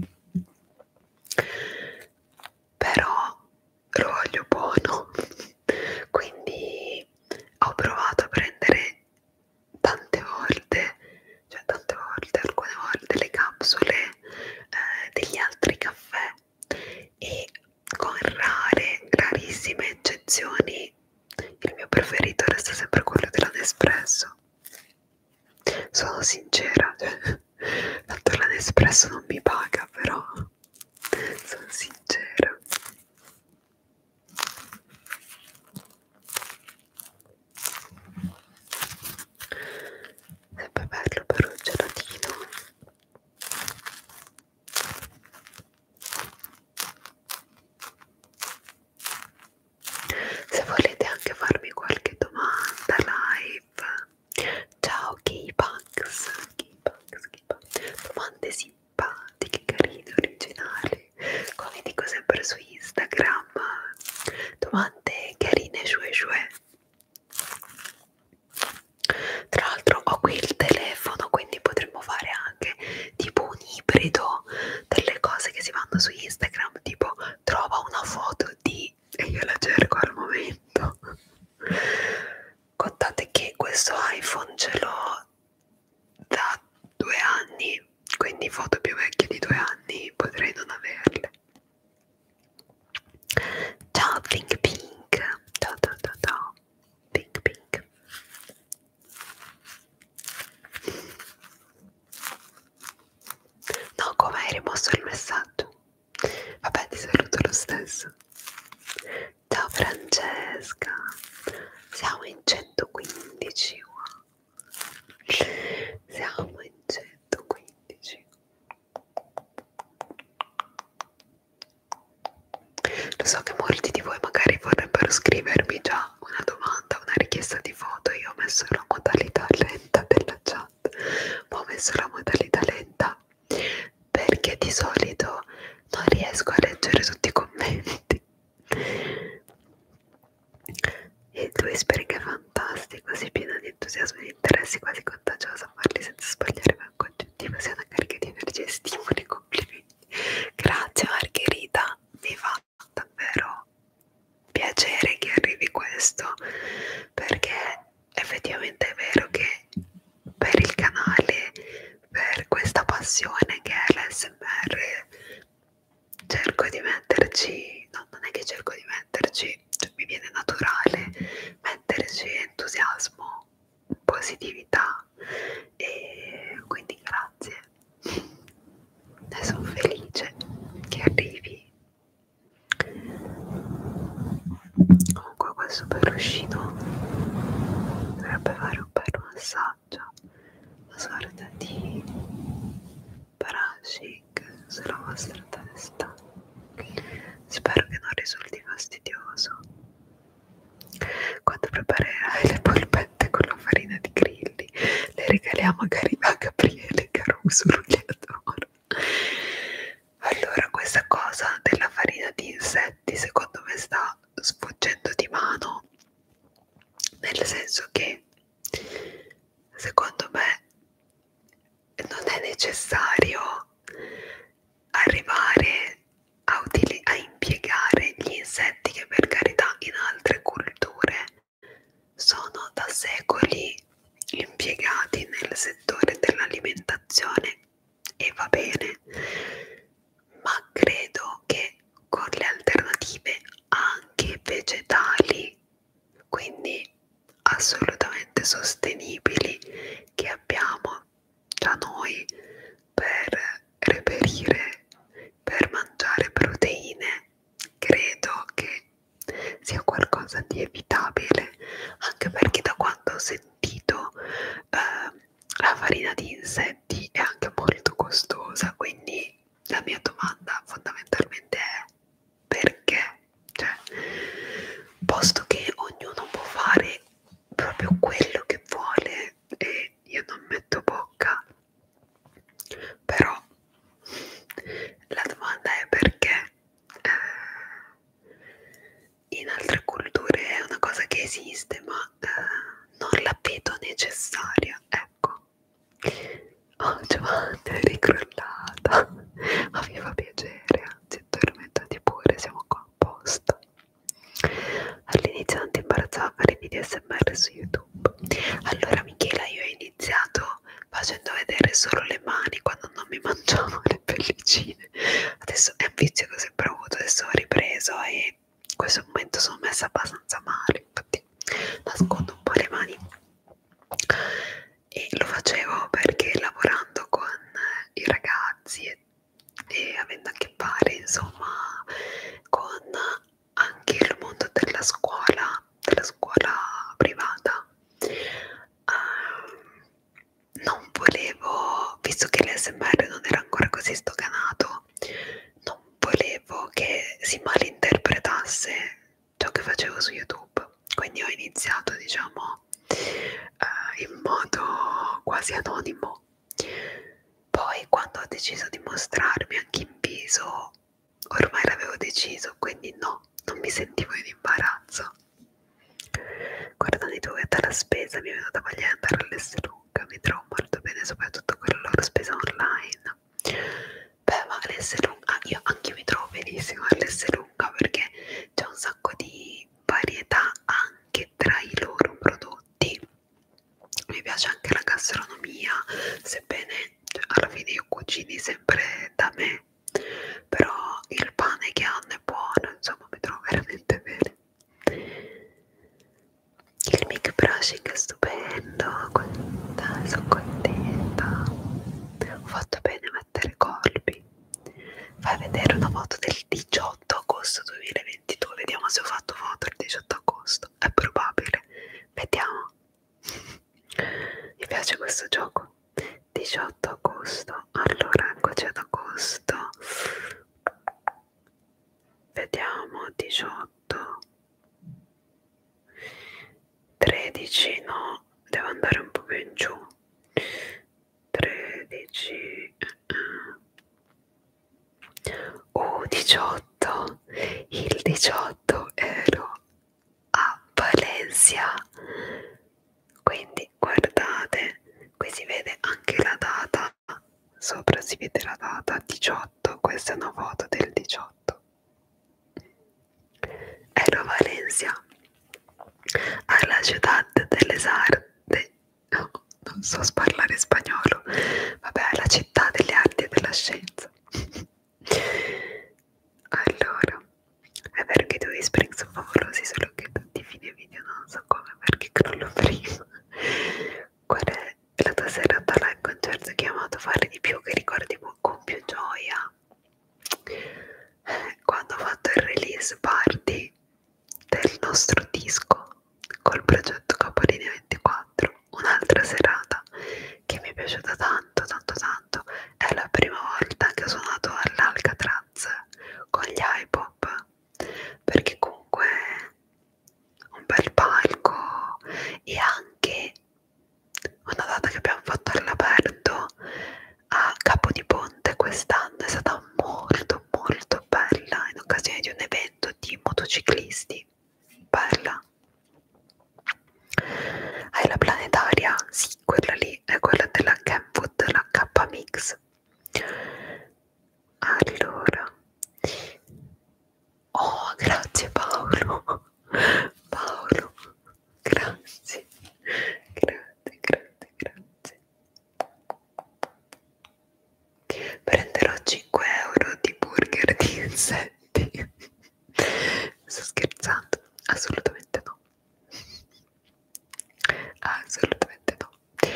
Speaker 1: però lo voglio buono, quindi ho provato a prendere tante volte, alcune volte le capsule degli altri caffè, e con rarissime eccezioni il mio preferito resta sempre quello della Nespresso. Sono sincera, cioè, tanto la Nespresso non mi paga, però sono sincera. Sempre bello per un gelatino. fanno su Instagram, tipo trova una foto di e io la cerco al momento. Contate che questo iPhone ce l'ho da 2 anni, quindi foto più vecchie di 2 anni potrei non averle. Ciao Pink Pink, ciao ciao ciao ciao Pink Pink. No, come hai rimosso il messaggio? Vabbè, ti saluto lo stesso. Ciao Francesca, siamo in 115, wow. Siamo in 115. Lo so che molti di voi magari vorrebbero scrivermi già una domanda, una richiesta di foto. Io ho messo la modalità lenta della chat, ma ho messo la modalità lenta perché di solito non riesco a leggere tutti i commenti. E il Whispering è fantastico, si pieno di entusiasmo e di interessi, quasi contagioso a farli senza sbagliare mai un congiuntivo, sia una carica di energia e stimoli, complimenti. Grazie Margherita, mi fa davvero piacere che arrivi questo, perché effettivamente è vero che per il canale, per questa passione che è l'ASMR, cerco di metterci, no, non è che cerco di metterci, cioè mi viene naturale metterci entusiasmo, positività, e quindi grazie, ne sono felice che arrivi. Comunque questo peluscino dovrebbe fare un bel massaggio, una sorta di brushing sulla vostra testa. Spero che non risulti fastidioso. Quando preparerai le polpette con la farina di grilli, le regaliamo a Gabriele Caruso, lui le adora. Allora, questa cosa della farina di insetti secondo me sta sfuggendo di mano, nel senso che secondo me non è necessario arrivare a impiegare gli insetti che per carità in altre culture sono da secoli impiegati nel settore dell'alimentazione e va bene, ma credo che con le alternative anche vegetali, quindi assolutamente sostenibili, che abbiamo da noi per reperire, per mangiare proteine, credo che sia qualcosa di evitabile, anche perché da quando ho sentito la farina di insetti è anche molto costosa, quindi la mia domanda fondamentalmente è perché? Cioè, posto che ognuno può fare proprio quello che vuole e io non metto bocca, però la domanda è perché in altre culture è una cosa che esiste, ma non la vedo necessaria, ecco. Oh Giovanni, è ricrollata, ma mi fa piacere, anzi addormentati pure, siamo qua apposta. All'inizio non ti imbarazzava a fare video SMR su YouTube. Allora Michela, io ho iniziato facendo vedere solo le mani quando non mi mangiavo le pellicine. Adesso è un vizio che ho sempre avuto, adesso ho ripreso e in questo momento sono messa abbastanza male, infatti nascondo un po' le mani. E lo facevo perché lavorando con i ragazzi e avendo a che fare insomma con anche il mondo della scuola privata, non volevo, visto che l'ASMR non era ancora così sdoganato, non volevo che si malinterpretasse ciò che facevo su YouTube, quindi ho iniziato, diciamo, in modo quasi anonimo. Poi quando ho deciso di mostrarmi anche in viso, ormai l'avevo deciso, quindi no, non mi sentivo in imbarazzo. Guardando i tuoi alla spesa mi è venuta voglia di andare all'Esselunga, mi trovo molto bene soprattutto con la loro spesa online. Beh, ma l'Esselunga, anche io mi trovo benissimo all'Esselunga perché c'è un sacco di varietà anche tra i loro prodotti. Mi piace anche la gastronomia, sebbene alla fine io cucini sempre da me, però il pane che hanno è buono, insomma mi trovo veramente bene. Il mic brushing è stupendo, dai, sono contenta. Ho fatto bene a mettere colpi. Fai vedere una foto del 18 agosto 2022, vediamo se ho fatto foto il 18 agosto. È probabile, vediamo. Mi piace questo gioco. 18 agosto, allora eccoci ad agosto. Vediamo, 18. 13, no, devo andare un po' più in giù. 13. 18. Il 18 ero a Valencia. Quindi guardate, qui si vede anche la data. Sopra si vede la data 18. Questa è una foto del 18. Ero a Valencia, alla ciudad de les artes. No, non so parlare spagnolo. Vabbè, la città delle arti e della scienza. Allora, è vero che i tuoi spring sono favolosi, solo che tutti i fine video non so come, perché crollo prima. Qual è la tua serata live concerto che hai amato fare di più, che ricordi con più gioia? Quando ho fatto il release party del nostro disco col progetto Capolinea 24, un'altra serata che mi è piaciuta tanto tanto tanto, è la prima volta che ho suonato all'Alcatraz con gli iPop, perché comunque un bel palco e anche una data che abbiamo fatto all'aperto a Capodiponte quest'anno è stata molto molto bella, in occasione di un evento di motociclisti. Bella. Hai la planetaria? Sì, quella lì è quella della Kenwood, la K-Mix. Allora, oh, grazie Paolo. Paolo, grazie, grazie, grazie, grazie. Prenderò 5 euro di burger di insetti. Sto scherzando? Assolutamente no. Assolutamente no.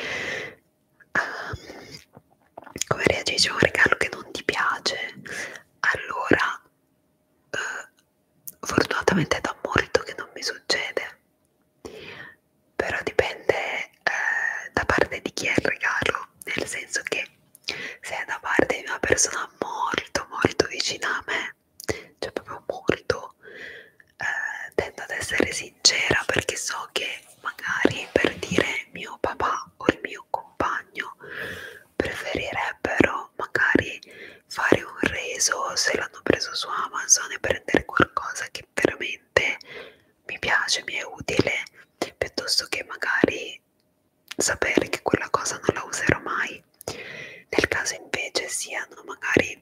Speaker 1: Come reagisci a un regalo che non ti piace? Allora, fortunatamente è da molto che non mi succede, però dipende da parte di chi è il regalo, nel senso che se è da parte di una persona molto molto vicina a me, cioè proprio molto, tendo ad essere sincera, perché so che magari, per dire, mio papà o il mio compagno preferirebbero magari fare un reso se l'hanno preso su Amazon e prendere qualcosa che veramente mi piace, mi è utile, piuttosto che magari sapere che quella cosa non la userò mai. Nel caso invece siano magari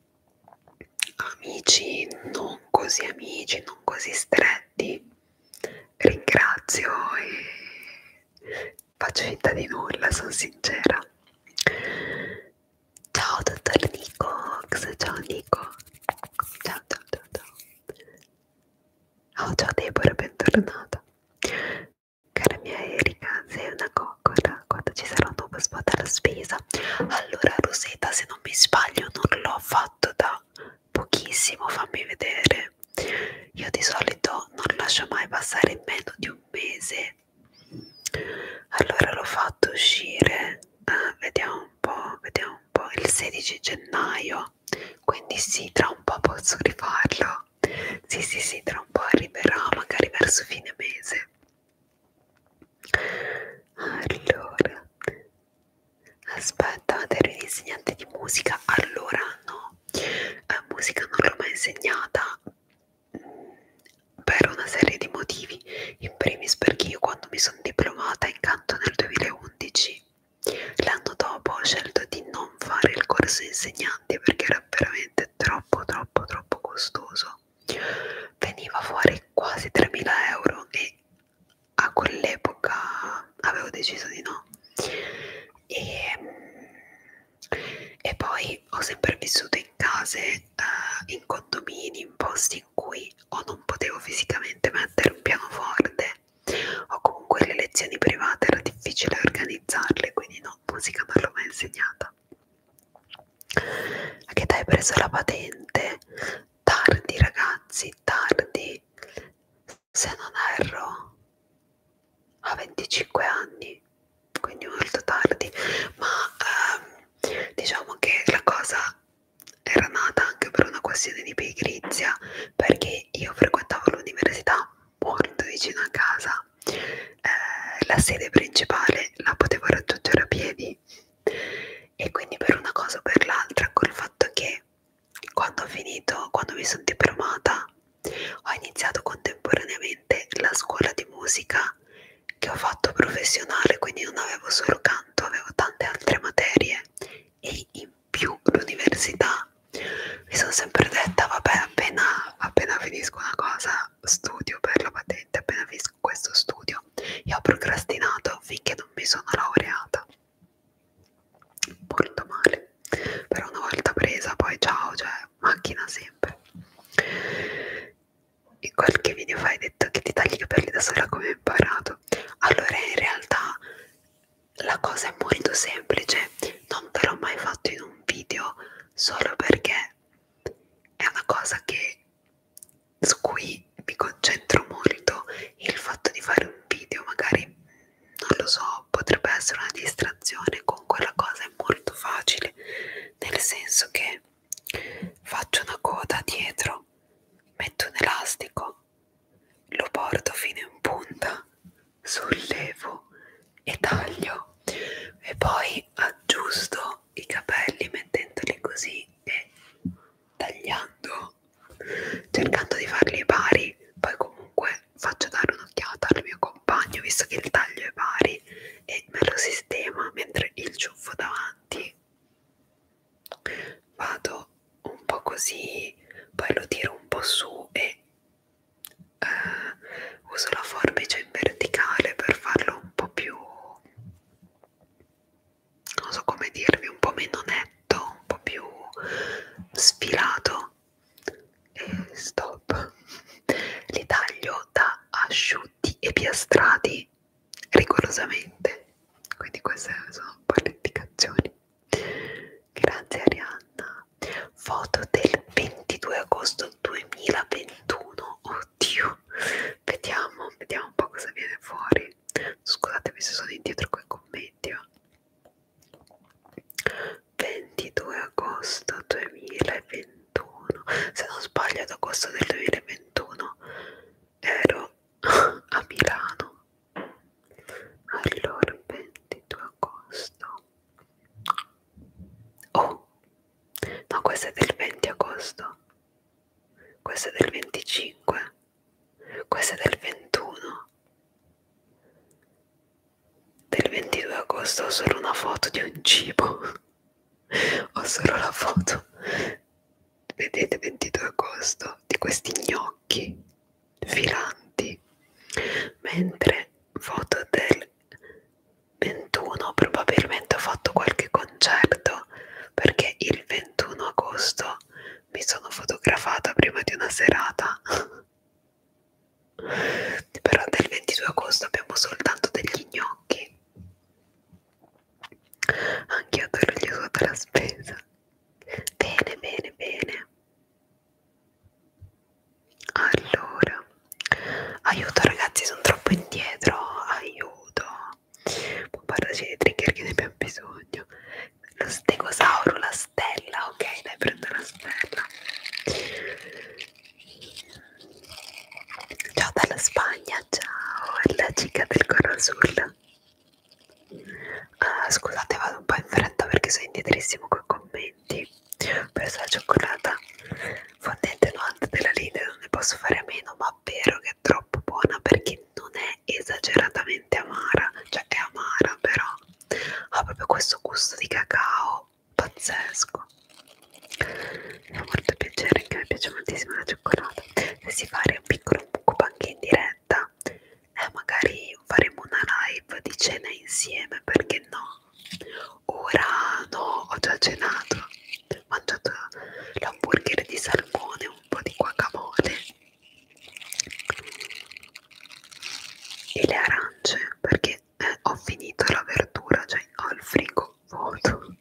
Speaker 1: amici, non così stretti, ringrazio e faccio finta di nulla, sono sincera. Ciao dottor Nicox, ciao Nico, ciao ciao ciao ciao. Oh, ciao Deborah, bentornata. Cara mia Erika, sei una coccola, quando ci sarà un nuovo spot alla spesa. Allora Rosetta, se non mi sbaglio non l'ho fatto da pochissimo, fammi vedere. Io di solito non lascio mai passare meno di un mese. Allora l'ho fatto uscire, vediamo un po', il 16 gennaio, quindi sì, tra un po' posso rifarlo. Sì, tra un po' arriverà, magari verso fine mese. Allora, aspetta, ero un insegnante di musica. Allora no, musica non l'ho mai insegnata per una serie di motivi. In primis perché io quando mi sono diplomata in canto nel 2011, l'anno dopo ho scelto di non fare fare il corso insegnanti perché era veramente troppo costoso. Veniva fuori quasi 3.000 euro e a quell'epoca avevo deciso di no. E poi ho sempre vissuto in case, in condomini, in posti in cui o non potevo fisicamente mettere un pianoforte o comunque le lezioni private era difficile organizzarle, quindi no, musica non l'ho mai insegnata. A che età hai preso la patente? Tardi ragazzi, tardi, se non erro a 25 anni, quindi molto tardi, ma diciamo che la cosa era nata anche per una questione di pigrizia, perché io frequentavo l'università molto vicino a casa, la sede principale la potevo raggiungere a piedi e quindi per una cosa o per l'altra, col fatto che quando ho finito, quando mi sono diplomata, ho iniziato contemporaneamente la scuola di musica che ho fatto professionale, quindi non avevo solo canto, avevo tante altre materie e in più l'università. Mi sono sempre detta, vabbè, appena finisco una cosa studio per la patente, appena finisco questo studio. E ho procrastinato finché non mi sono laureata. Molto male, però una volta presa poi ciao, cioè macchina sempre. In qualche video fa hai detto che ti tagli i capelli da sola, come hai imparato? Allora in realtà la cosa è molto semplice, non te l'ho mai fatto in un video solo perché è una cosa su cui mi concentro molto. Il fatto di fare un video magari, non lo so, potrebbe essere una distrazione, comunque la cosa è molto facile, nel senso che faccio una coda dietro, metto un elastico, lo porto fino in punta, sollevo e taglio e poi aggiusto i capelli mettendoli così e tagliando, cercando di farli pari. Poi comunque faccio dare un'occhiata al mio compagno visto che il taglio è pari e me lo sistema, mentre il ciuffo davanti vado un po' così, poi lo tiro un po' su e uso la forbice in verticale per farlo un po' più, non so come dirvi, un po' meno netto, un po' più sfilato e stop. Li taglio da asciutti e piastrati rigorosamente, quindi queste sono un po' le indicazioni. Grazie Arianna. Foto del 22 agosto 2021. Oddio, vediamo un po' cosa viene fuori. Scusatemi se sono indietro coi commenti. 22 agosto 2021. Se non sbaglio ad agosto del 2021 ero a Milano. Allora, 22 agosto. Oh, no, questo è del 20 agosto. Questo è del 25. Questo è del 21. Del 22 agosto ho solo una foto di un cibo. Ho solo la foto, vedete, 22 agosto, di questi gnocchi filanti, mentre foto del 21 probabilmente ho fatto qualche concerto perché il 21 agosto mi sono fotografata prima di una serata. Però del 22 agosto abbiamo soltanto degli gnocchi. Anche io adoro gli uso della spesa. Bene, bene, bene. Allora, aiuto ragazzi, sono troppo indietro. Aiuto. Bombardaci dei trigger che ne abbiamo bisogno. Lo stegosauro, la stella. Ok, dai, prendo la stella. Ciao dalla Spagna, ciao, è la chica del Coral Sul. Scusate, vado un po' in fretta perché sono indietrissimo con i commenti. Ho preso la cioccolata fondente 90 della Lidl, non ne posso fare a meno, ma vero che è troppo buona perché non è esageratamente amara, cioè è amara però ha proprio questo gusto di cacao pazzesco. piace moltissimo la cioccolata. Se fare un piccolo mukbang in diretta, magari faremo una live di cena insieme, perché no? Ora no, ho già cenato, ho mangiato l'hamburger di salmone, un po' di guacamole e le arance, perché ho finito la verdura, cioè ho il frigo vuoto.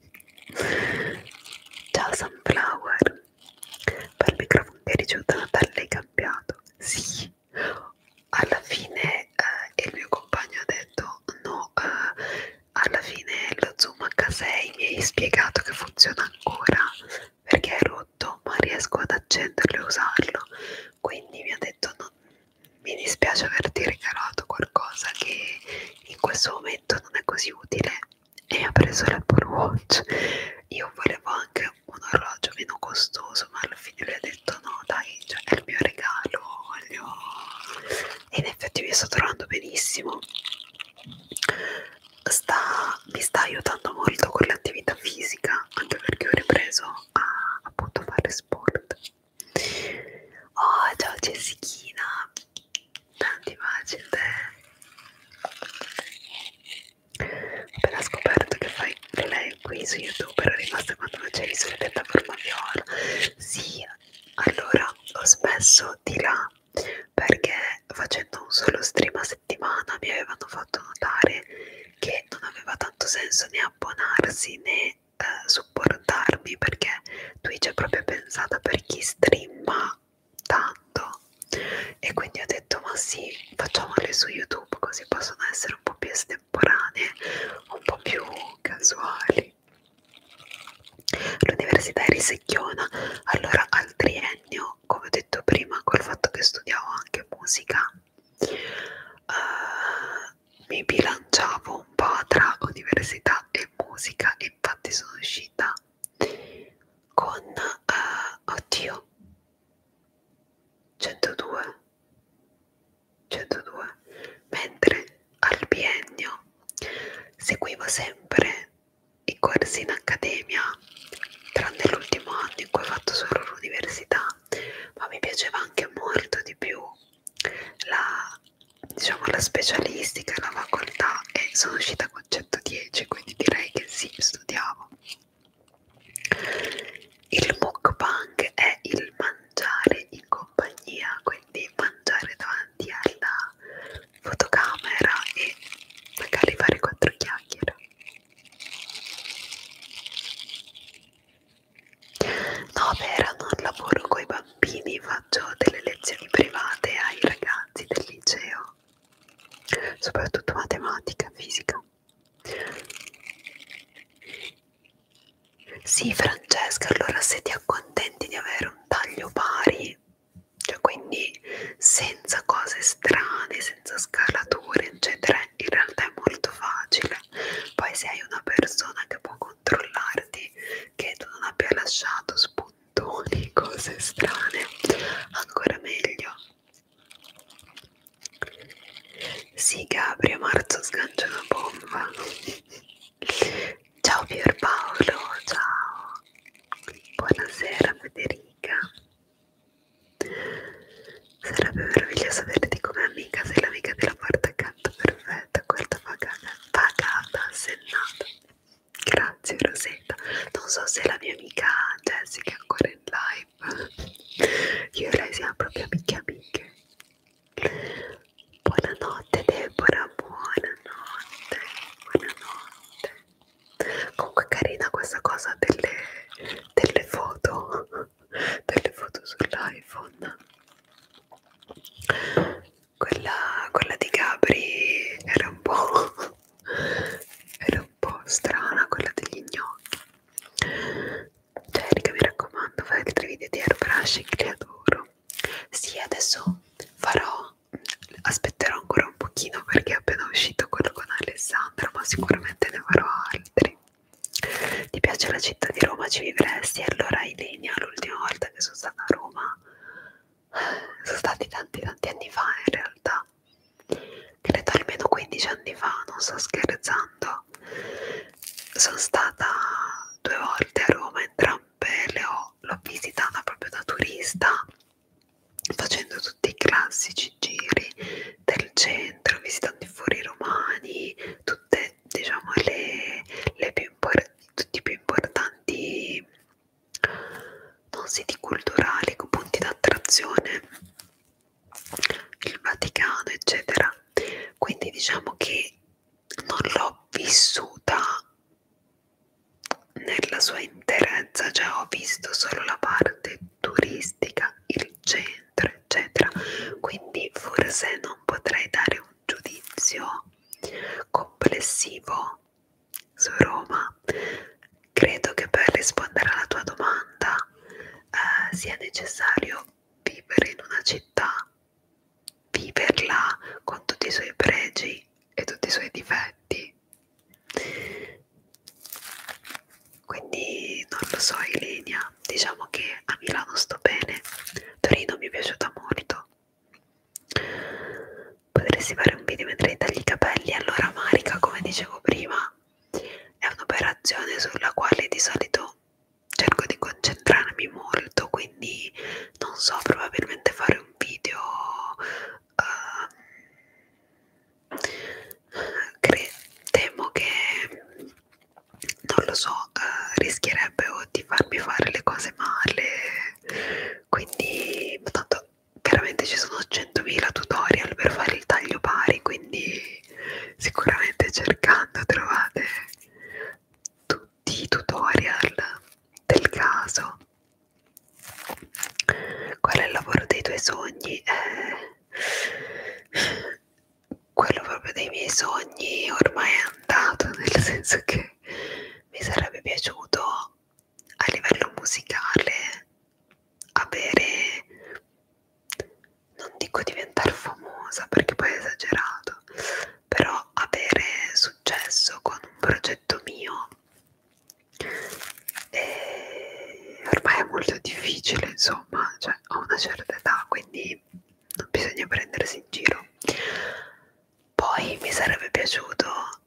Speaker 1: Ciao Sunflower, per il microfono che hai ricevuto a Natale l'hai cambiato? Sì, alla fine il mio compagno ha detto no, alla fine lo Zoom H6 mi hai spiegato che funziona ancora perché è rotto, ma riesco ad accenderlo e usarlo, quindi mi ha detto no, mi dispiace averti regalato qualcosa che in questo momento non è così utile, e ha preso l'Apple Watch. Io volevo anche un orologio meno costoso, ma alla fine lui ha detto no dai, cioè è il mio regalo, e in effetti mi sto trovando benissimo. Mi sta aiutando molto con l'attività fisica, anche perché ho ripreso a appunto fare sport. Oh, ciao Jessichina, tanti baci a te. Ho appena scoperto che fai lei qui su YouTube, ero rimasta quando facevi sulla piattaforma viola. Sì, allora ho smesso di là perché facendo un solo stream a settimana mi avevano fatto notare che non aveva tanto senso né abbonarsi né supportarmi, perché Twitch è proprio pensata per chi streama tanto, e quindi ho detto ma sì, facciamole su YouTube così possono essere un po' più estemporanee, un po' più casuali. L'università è Risecchiona, allora al triennio, come ho detto prima, col fatto che studiavo anche musica, mi bilanciavo un po' tra università e musica, e infatti sono uscita con oddio 102, mentre al biennio seguivo sempre i corsi in accademia, tranne l'ultimo anno in cui ho fatto solo l'università, ma mi piaceva anche molto di più diciamo la specialistica, la facoltà, e sono uscita con 110, quindi direi che sì, studiavo. Il mukbang è il mangiare in compagnia, quindi mangiare davanti alla fotocamera e magari fare 4 chiacchiere. No, Vera, non lavoro coi bambini, faccio delle lezioni private ai ragazzi del liceo, soprattutto matematica, fisica. Sì, Francesca, allora se ti accontenti di avere un taglio pari, cioè quindi senza cose strane, senza scalature, eccetera, in realtà è molto facile. Poi se hai una persona che può controllarti, che tu non abbia lasciato spuntoni, cose strane, ancora meglio. Sì, Gabri, a marzo sgancio una bomba. Ciao Pierpaolo, ciao. Buonasera Federica. Sarebbe meraviglioso averti come amica, sei l'amica della porta accanto perfetta, questa pagata, assennata. Grazie Rosetta. Non so se la mia amica Jessica è ancora in live. Io e lei siamo proprio amiche. Buonanotte Deborah, buonanotte. Comunque carina questa cosa delle foto sull'iPhone. Quella di Gabri era un po' strana, quella degli gnocchi. Cerica, mi raccomando, fai altri video di airbrushing, li adoro. Sì, adesso aspetterò ancora un pochino perché è appena uscito quello con Alessandra, ma sicuramente ne farò altri. Ti piace la città di Roma? Ci vivresti? Allora Ilenia, l'ultima volta che sono stata a Roma sono stati tanti anni fa, in realtà credo almeno 15 anni fa, non sto scherzando. Sono stata 2 volte a Roma, entrambe l'ho visitata proprio da turista, facendo tutti i classici giri del centro, visitando i fori romani, tutte, diciamo, tutti i più importanti, non siti culturali, con punti d'attrazione, il Vaticano, eccetera. Quindi diciamo che non l'ho vissuta nella sua interezza, cioè ho visto solo la parte turistica, il centro, eccetera. Quindi forse non potrei dare un giudizio complessivo su Roma. Credo che per rispondere alla tua domanda sia necessario vivere in una città, viverla con tutti i suoi pregi e tutti i suoi difetti. Quindi non lo so, Ilenia, diciamo che a Milano sto bene, Torino mi è piaciuta molto. Potresti fare un video mentre tagli i capelli. Allora, Marica, come dicevo prima, è un'operazione sulla quale di solito cerco di concentrarmi molto, quindi non so, probabilmente fare un video temo che non lo so, rischierebbe di farmi fare le cose male, quindi tanto veramente ci sono 100.000 tutorial per fare il taglio pari, quindi sicuramente cercando trovate tutti i tutorial del caso. Qual è il lavoro dei tuoi sogni? Quello proprio dei miei sogni ormai è andato, nel senso che mi sarebbe piaciuto a livello musicale avere, non dico diventare famosa perché poi è esagerato, però avere successo con un progetto mio. E ormai è molto difficile, insomma, cioè ho una certa età, quindi non bisogna prendersi in giro. Poi mi sarebbe piaciuto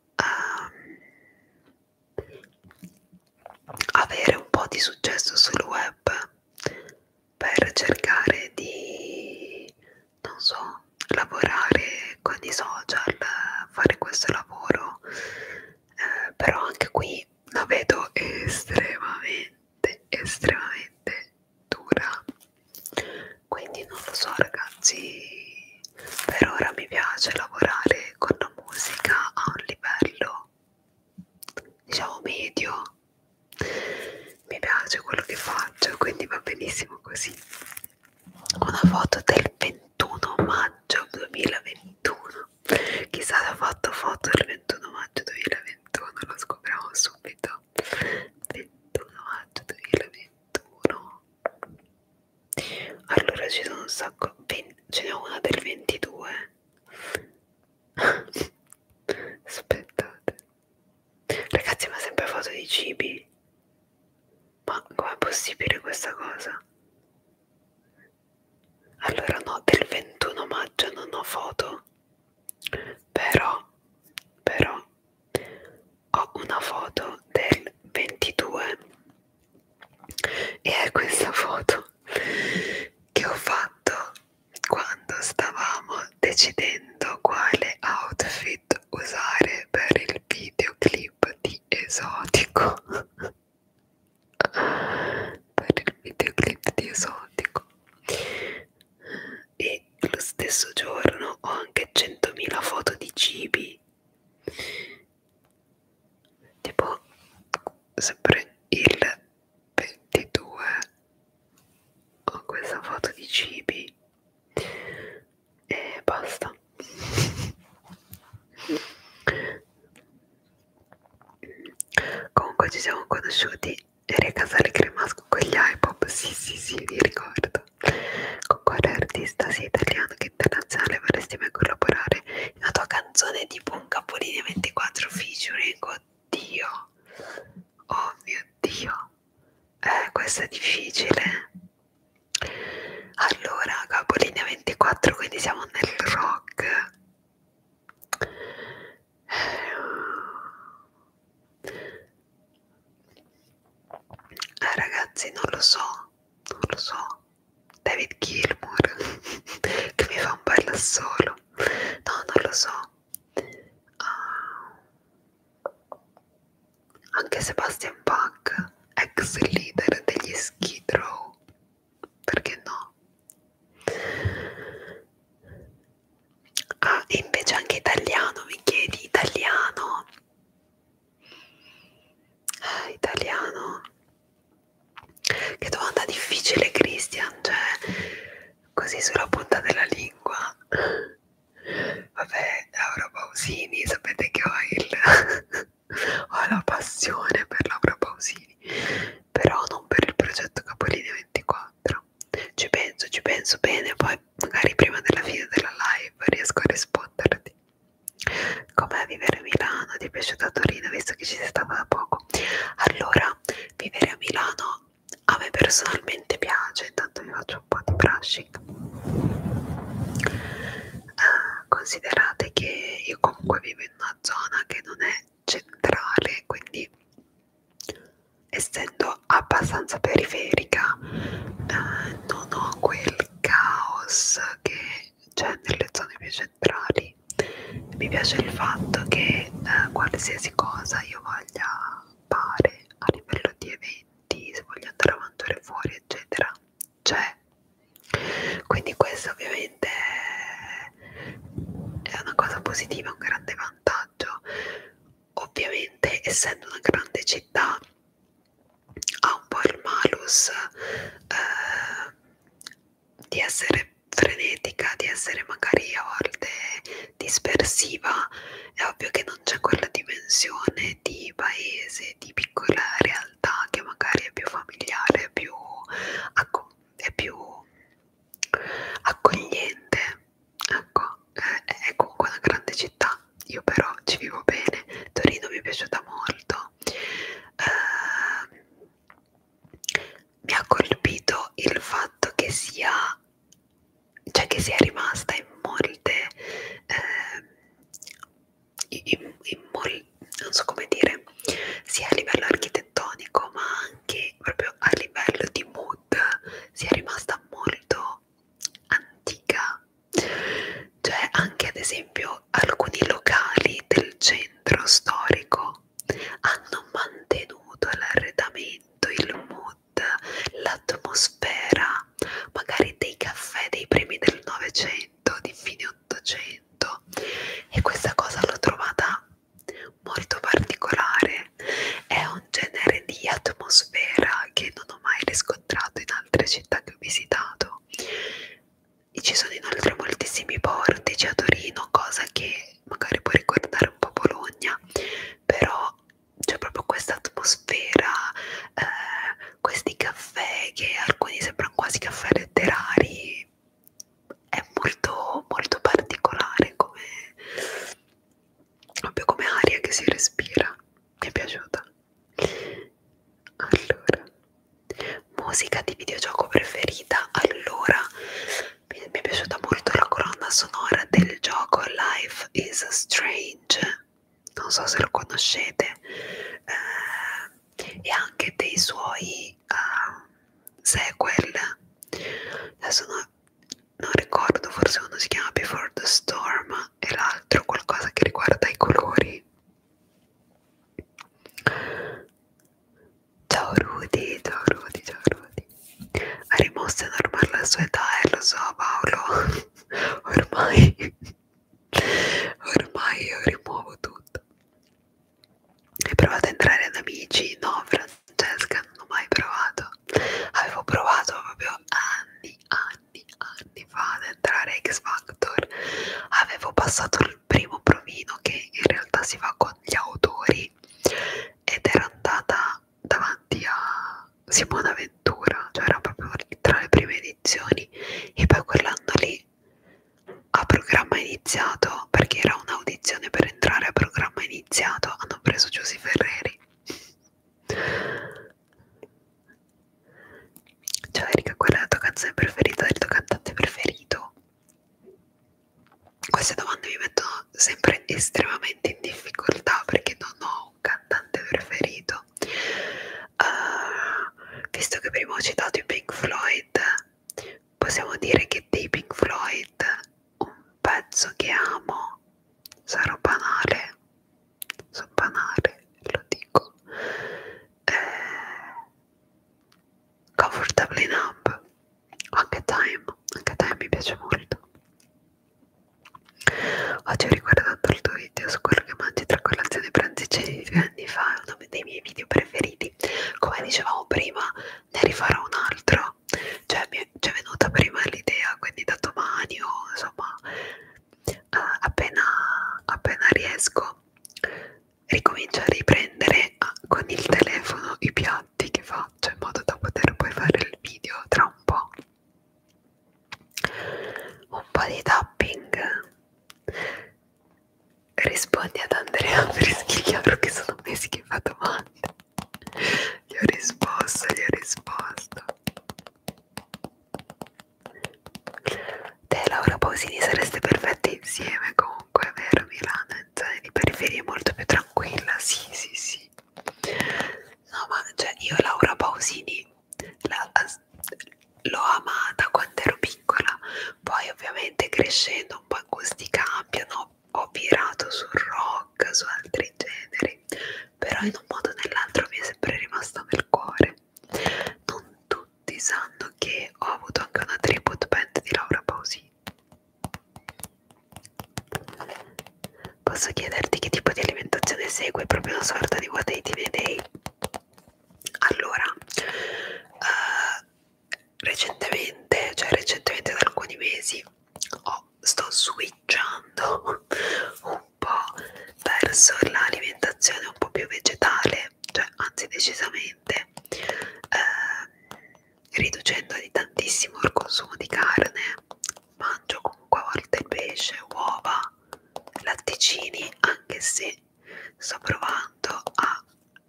Speaker 1: avere un po' di successo sul web per cercare di, non so, lavorare con i social, fare questo lavoro, però anche qui la vedo estremamente dura, quindi non lo so, ragazzi, per ora mi piace lavorare con la musica a un livello, diciamo, medio. Mi piace quello che faccio, quindi va benissimo così. Una foto del 21 maggio 2021. Chissà se ha fatto foto del 21 maggio 2021, lo scopriamo subito. 21 maggio 2021. Allora ci sono un sacco, ce n'è una del 22. Aspettate. Ragazzi, ma sempre foto di cibi? Ma com'è possibile questa cosa? Allora no, del 21 maggio non ho foto, però ho una foto del 22 e è questa foto che ho fatto quando stavamo decidendo quale outfit usare per il videoclip di Esotico. Per il videoclip di Esotico. E lo stesso giorno ho anche 100.000 foto di cibi, tipo sempre il 22 ho questa foto di cibi e basta. Comunque ci siamo conosciuti, eri a Casale Cremasco con gli iPop, sì, mi ricordo. Con quale artista sia italiano che internazionale vorresti mai collaborare? La tua canzone tipo un Capolinea 24 featuring, oddio, oh mio Dio, questo è difficile. Allora, Capolinea 24, quindi siamo nel rock. Ragazzi, non lo so, David Gilmour. da solo. No, non lo so. Anche Sebastian Bach, ex leader degli Skid Row, perché no? Ah, e invece anche italiano, mi chiedi, italiano? Italiano? Che domanda difficile, Christian, cioè, così sulla punta della lingua. Vabbè, Laura Pausini, sapete che ho la passione per Laura Pausini, però non per il progetto Capolinea 24. Ci penso bene, poi magari prima della fine della live riesco a risponderti. Com'è vivere a Milano? Ti è piaciuta Torino, visto che ci sei stata da poco? Allora, vivere a Milano a me personalmente piace, intanto vi faccio un po' di brushing. Considerate che io comunque vivo in una zona che non è centrale, quindi essendo abbastanza periferica non ho quel caos che c'è nelle zone più centrali. Mi piace il fatto che qualsiasi cosa io voglia fare a livello di eventi, se voglio andare a mangiare fuori eccetera, c'è. Quindi questo ovviamente è una cosa positiva, un grande vantaggio. Ovviamente essendo una grande città ha un po' il malus di essere frenetica, di essere magari a volte dispersiva. È ovvio che non c'è quella dimensione di paese, di piccola realtà che magari è più familiare, è più accogliente. Ecco, è comunque una grande città, io però ci vivo bene. Torino mi è piaciuta molto. Mi ha colpito il fatto che sia, cioè che sia rimasta in molte, non so come dire, sia a livello architettonico ma anche proprio a livello di mood, sia rimasta molto antica. Cioè anche ad esempio alcuni locali del centro storico hanno mantenuto l'arredamento, il mood, l'atmosfera, magari dei caffè dei primi del Novecento, di fine Ottocento, e questa cosa l'ho trovata molto particolare. È un genere di atmosfera che non ho mai riscontrato in altre città che ho visitato. E ci sono inoltre moltissimi portici a Torino, cosa che magari può ricordare un po' Bologna, però c'è proprio questa atmosfera, questi caffè che alcuni sembrano quasi caffè letterari. È molto molto particolare come, proprio come aria che si respira. Mi è piaciuta. Allora, musica di videogioco preferita. Allora, mi è piaciuta molto la colonna sonora del gioco Life is Strange, non so se lo conoscete, e anche dei suoi sequel. Adesso non ricordo, forse uno si chiama Before the Storm e l'altro qualcosa che riguarda i colori. Ciao Rudy, ciao Rudy, ciao Rudy. Ha rimosso normale la sua età, lo so Paolo. Ormai io rimuovo tutto. Hai provato a entrare ad Amici? No, Francesca, non ho mai provato. Avevo provato proprio anni fa ad entrare a X Factor. Avevo passato il primo provino che in realtà si fa con gli autori ed ero andata davanti a Simona Ventura, cioè era proprio tra le prime edizioni, e poi quell'anno lì a programma iniziato, perché era un'audizione per entrare a programma iniziato, hanno preso Giusy Ferreri. Ciao Erika, qual è la tua canzone preferita del tuo cantante preferito? Queste domande mi mettono sempre estremamente in difficoltà perché non ho un cantante preferito. Visto che prima ho citato i Pink Floyd, possiamo dire che dei Pink Floyd un piace molto. Oggi ho riguardato il tuo video su quello che mangi tra colazione e pranzo di 2 anni fa, è uno dei miei video preferiti. Come dicevamo prima, ne rifarò un altro, cioè mi è venuta prima l'idea, quindi da domani o insomma appena riesco ricomincio a riprendere con il telefono i piatti che faccio in modo da poter poi fare il video tra un po'. Un po' di tapping. Rispondi ad Andrea Frischigliaro che sono mesi che fa domande. Gli ho risposto. Te e Laura Pausini sareste perfetti insieme, comunque è vero, Milano in zone di periferia è molto più tranquilla, sì. No, ma cioè io Laura Pausini l'ho amata quando ero piccola, poi ovviamente crescendo un po' i gusti cambiano, ho virato sul rock, su altri generi, però in un modo o nell'altro mi è sempre rimasta nel cuore. Non tutti sanno che ho avuto anche una tribute band di Laura Pausini. Posso chiederti che tipo di alimentazione segui? Proprio una sorta di What Ate in a Day? Allora, recentemente da alcuni mesi sto switchando un po' verso l'alimentazione un po' più vegetale, cioè anzi decisamente riducendo di tantissimo il consumo di carne, mangio comunque a volte il pesce, uova, latticini, anche se sto provando a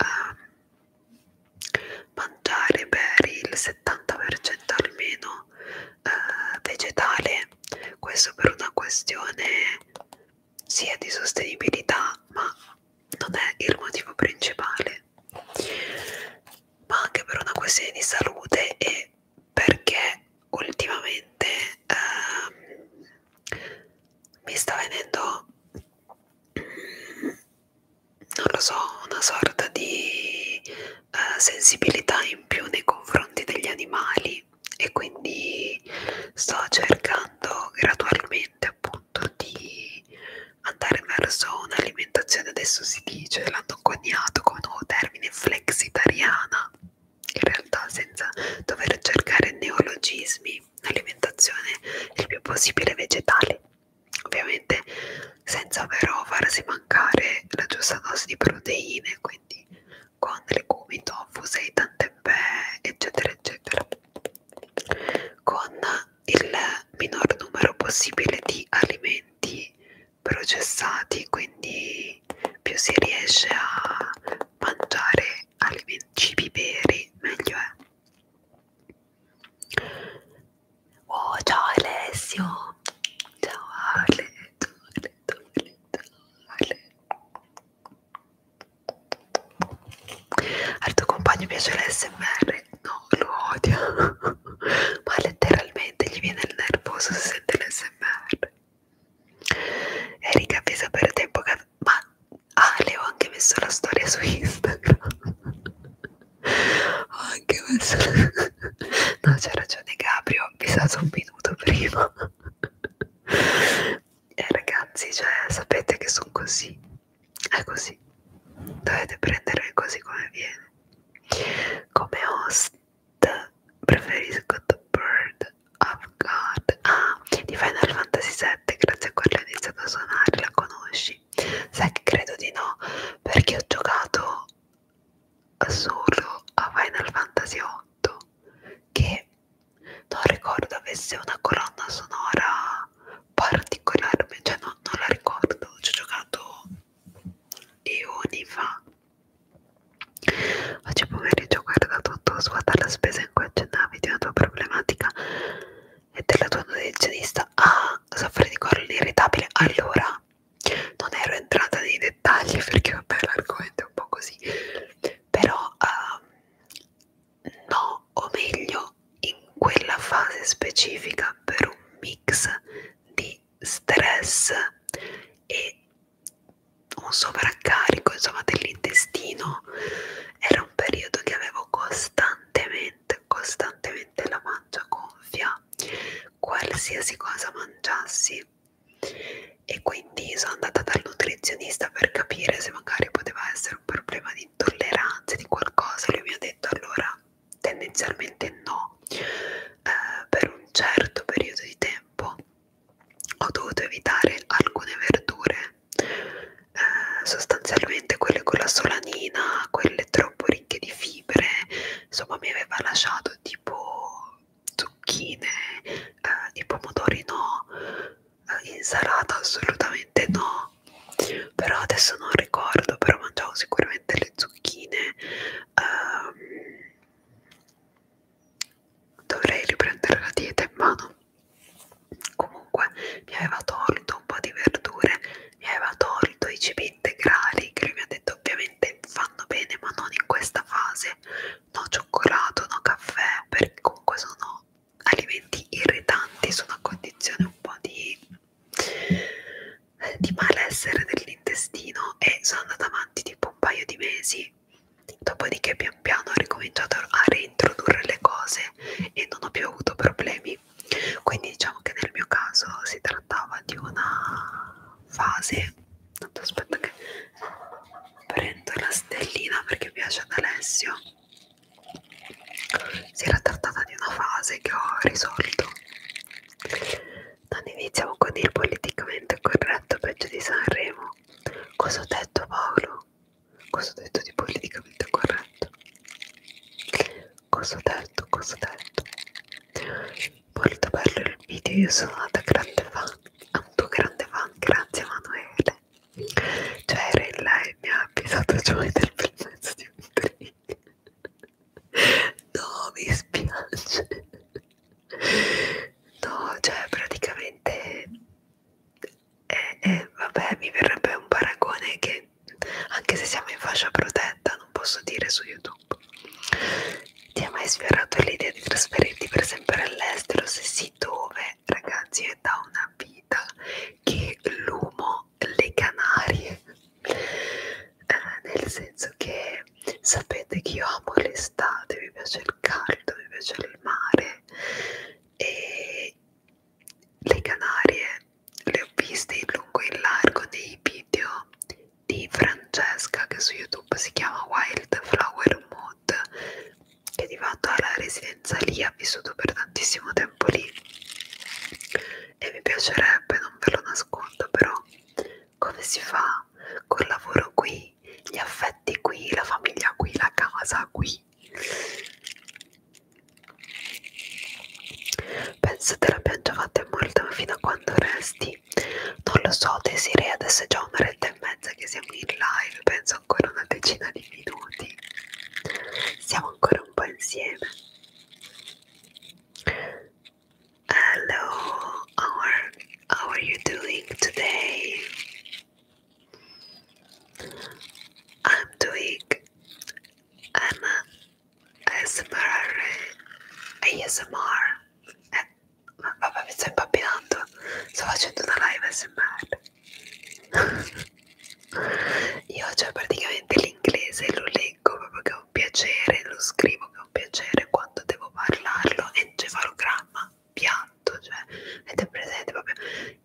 Speaker 1: mangiare per il 70% almeno vegetale, questo per una questione sia di sostenibilità, ma non è il motivo principale, ma anche per una questione di salute e perché ultimamente mi sta venendo, non lo so, una sorta di sensibilità in più nei confronti degli animali e quindi sto cercando gradualmente appunto di andare verso un'alimentazione, adesso si dice, l'hanno coniato come nuovo termine, flexitariana, in realtà senza dover cercare neologismi, un'alimentazione il più possibile vegetale, ovviamente senza però farsi mancare la giusta dose di proteine, quindi con legumi, tofu, seitan, tempeh, eccetera eccetera, con il minor numero possibile di alimenti processati, quindi più si riesce a mangiare cibi veri meglio è. Oh, ciao Alessio, ciao Ale. Al tuo compagno piace l'ASMR? No, lo odia, ma letteralmente gli viene il nervoso se sente l'ASMR. Erika, avvisa per tempo che... Ma Ale, ho anche messo la storia su Instagram. Ho anche messo... No, c'ha ragione Gabri, ho avvisato un minuto prima. Ragazzi, cioè, sapete che sono così. È così. Dovete prendere così come viene. Come host preferisco The Bird of God. Ah, di Final Fantasy VII, grazie a quello ho iniziato a suonare, la conosci? Sai che credo di no, perché ho giocato solo a Final Fantasy VIII, che non ricordo avesse una colonna sonora particolare, cioè non la ricordo, ci ho giocato eoni fa. Oggi pomeriggio ho guardato un tuo sguardo alla spesa in cui accennavi di una tua problematica e della tua nutrizionista. Ah, soffre di colon irritabile. Allora, non ero entrata nei dettagli perché vabbè l'argomento è un po' così, però no, o meglio in quella fase specifica per un mix di stress e un sovraccarico insomma dell'intestino, era un periodo che avevo costantemente la pancia gonfia. Qual qualsiasi cosa mangiassi, e quindi sono andata dal nutrizionista per capire se magari poteva essere un problema di intolleranza, di qualcosa. Lui mi ha detto allora tendenzialmente no, per un certo periodo di tempo ho dovuto evitare alcune verdure, sostanzialmente quelle con la solanina, quelle troppo ricche di fibre. Insomma, mi aveva lasciato tipo zucchine, i pomodori no, insalata assolutamente no, però adesso non ricordo, però mangiavo sicuramente le zucchine. Dovrei riprendere la dieta in mano. Comunque mi aveva tolto un po' di verdure, mi aveva tolto i cibi integrali, che lui mi ha detto ovviamente fanno bene ma non in questa fase, no cioccolato, no caffè, perché comunque sono alimenti irritanti, sono a condizione un po' di malessere dell'intestino, e sono andata avanti tipo un paio di mesi. Dopodiché pian piano ho ricominciato a reintrodurre le cose e non ho più avuto problemi. Quindi diciamo che nel mio caso si trattava di una fase. Aspetta che prendo la stellina perché piace ad Alessio. Si era trattata di una fase che ho risolto. Non iniziamo con il politicamente corretto, peggio di Sanremo. Cosa ho detto, Paolo? Cosa ho detto di politicamente corretto? Cosa ho detto? Cosa ho detto? Molto bello il video, io sono una grande fan, un tuo grande fan, grazie Emanuele. Cioè era in live, mi ha avvisato Joy del bel pezzo di un drink. No, mi spiace. No, cioè praticamente vabbè, mi verrebbe un paragone che anche se siamo in fascia protetta non posso dire su YouTube. Ti è mai sfiorato l'idea di trasferirti per sempre all'estero? Se sì, dove? Ragazzi, è da una vita che l'umo le Canarie, nel senso che sapete che io amo l'estate, mi piace il caldo, mi piace il mare, e le Canarie le ho viste in lungo e in largo nei video di Francesca, che su YouTube si chiama Wildflower Mood, che di fatto ha la residenza lì, ha vissuto per tantissimo tempo lì, e mi piacerebbe, non ve lo nascondo, però come si fa col lavoro qui, gli affetti qui, la famiglia qui, la casa qui? Penso te l'abbiamo già fatta molto, ma fino a quando resti? Non lo so, Desiree, adesso è già un'oretta e mezza che siamo in live, penso ancora una decina di minuti. Siamo ancora un po' insieme. Hello, how are you doing today? I'm doing an ASMR. Vabbè, mi sto impappinando. Sto facendo una live ASMR. Io cioè praticamente l'inglese lo leggo proprio che è un piacere, lo scrivo che è un piacere, quando devo parlarlo encefalogramma piatto, cioè avete presente proprio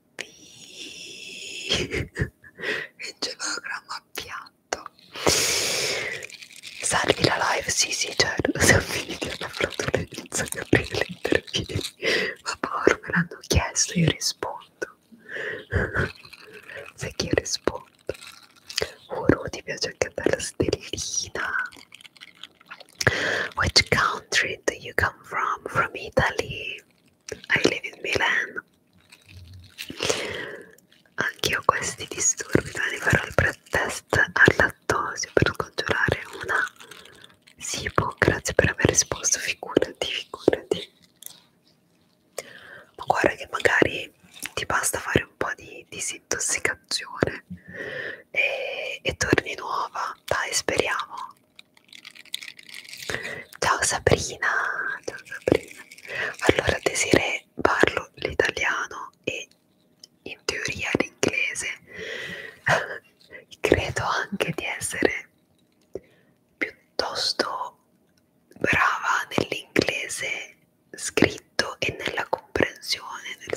Speaker 1: encefalogramma piatto. Salvi la live, sì certo, siamo finiti alla flatulenza di aprire le interviste, ma Paolo me l'hanno chiesto, io rispondo. Sai che io rispondo? Oro, ti piace anche a te la stellina? Which country do you come from? From Italy. I live in Milan. Anch'io ho questi disturbi, domani farò il pretest al lattosio per scongiurare una SIBO. Grazie per aver risposto, figurati. Ma guarda che magari ti basta fare un po' di disintossicazione e torni nuova, dai, speriamo. Ciao Sabrina, allora Desiree, parlo l'italiano e in teoria l'inglese. Credo anche di essere piuttosto brava nell'inglese scritto e nella comprensione,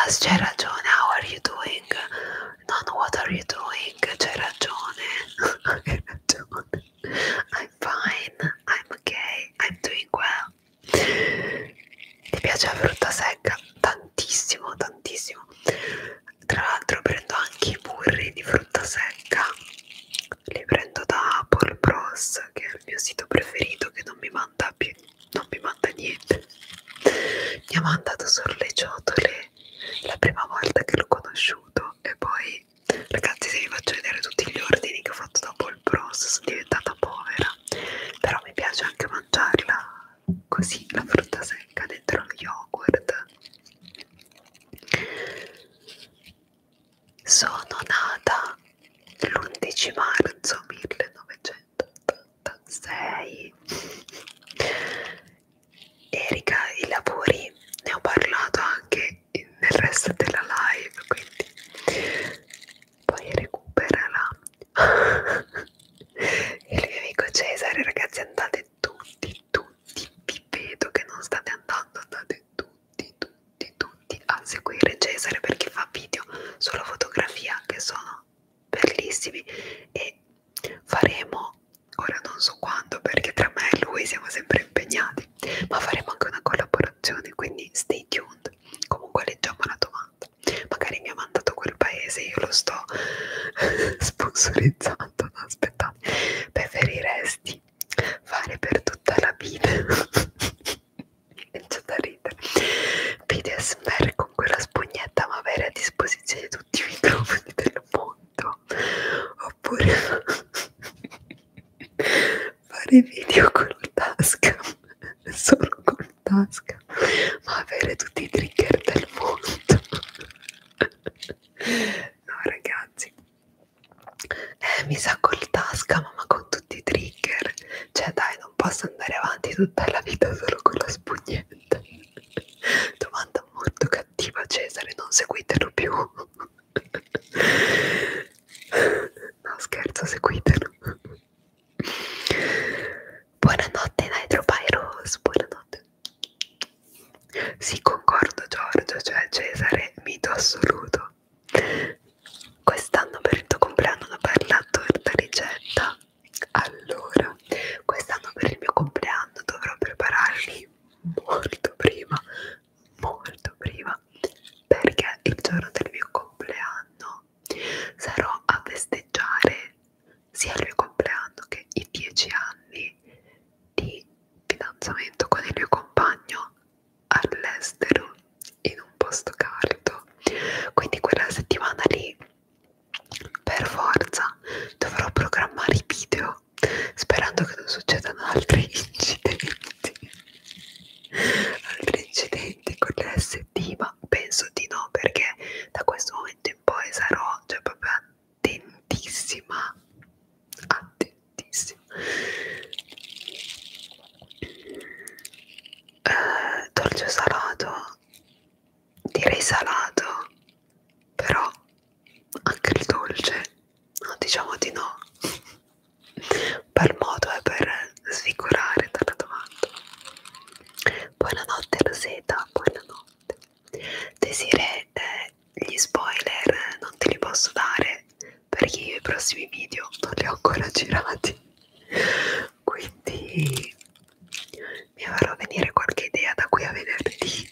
Speaker 1: Yes, c'hai ragione. How are you doing? Non what are you doing? C'hai ragione. Hai ragione. I'm fine. I'm okay. I'm doing well. Ti piace la frutta secca? Tantissimo, tantissimo. Tra l'altro prendo anche i burri di frutta secca. Li prendo da Apple Bros, che è il mio sito preferito, che non mi manda più, non mi manda niente. Mi ha mandato solo le ciotole la prima volta che l'ho conosciuto, e poi, ragazzi, se vi faccio vedere tutti gli ordini che ho fatto da Apple Bros sono diventata povera. Però mi piace anche mangiarla così, la frutta secca dentro lo yogurt. Sono nata l'11 marzo 1986. Erika, i lavori ne ho parlato anche nel resto della live, quindi poi recuperala. Il mio amico Cesare, ragazzi, andate tutti, vi vedo che non state andando, andate tutti a seguire Cesare, perché fa video sulla fotografia che sono bellissimi, e faremo, ora non so quando perché tra me e lui siamo sempre impegnati, ma faremo anche una collaborazione, quindi stay tuned. Comunque leggiamo la domanda. Magari mi ha mandato quel paese, io lo sto sponsorizzando. No, aspettate. Preferiresti fare per tutta la vita? C'è da ridere. Video ASMR con quella spugnetta, ma avere a disposizione tutti i microfoni del mondo, oppure fare video col Tascam, solo col Tascam, ma avere tutti i trigger del mondo. No, ragazzi, mi sa col Tascam, ma con tutti i trigger. Cioè dai, non posso andare avanti tutta la vita solo con la spugnetta. Domanda molto cattiva, Cesare, non seguitelo più. No, scherzo, seguitelo. Buonanotte Nitropyros, buonanotte. Sì, concordo Giorgio, cioè Cesare, mito assoluto. Quest'anno per il tuo compleanno una bella torta ricetta. Allora, quest'anno per il mio compleanno dovrò prepararmi molto prima, perché il giorno del mio compleanno sarò a festeggiare sia il mio compleanno che i 10 anni di fidanzamento con il mio compagno all'estero, in un posto caldo. Quindi quella settimana lì per forza dovrò programmare i video, sperando che non succedano altri incidenti con le SD, ma penso di no, perché da questo momento in poi sarò, cioè, proprio attentissima. Dolce o salato? Direi salato, però anche il dolce, no, diciamo di no. Per modo è per sfigurare dalla domanda. Buonanotte Rosetta, buonanotte. Desiree, gli spoiler non te li posso dare perché io i prossimi video non li ho ancora girati, quindi mi farò venire qualche idea da qui a venerdì.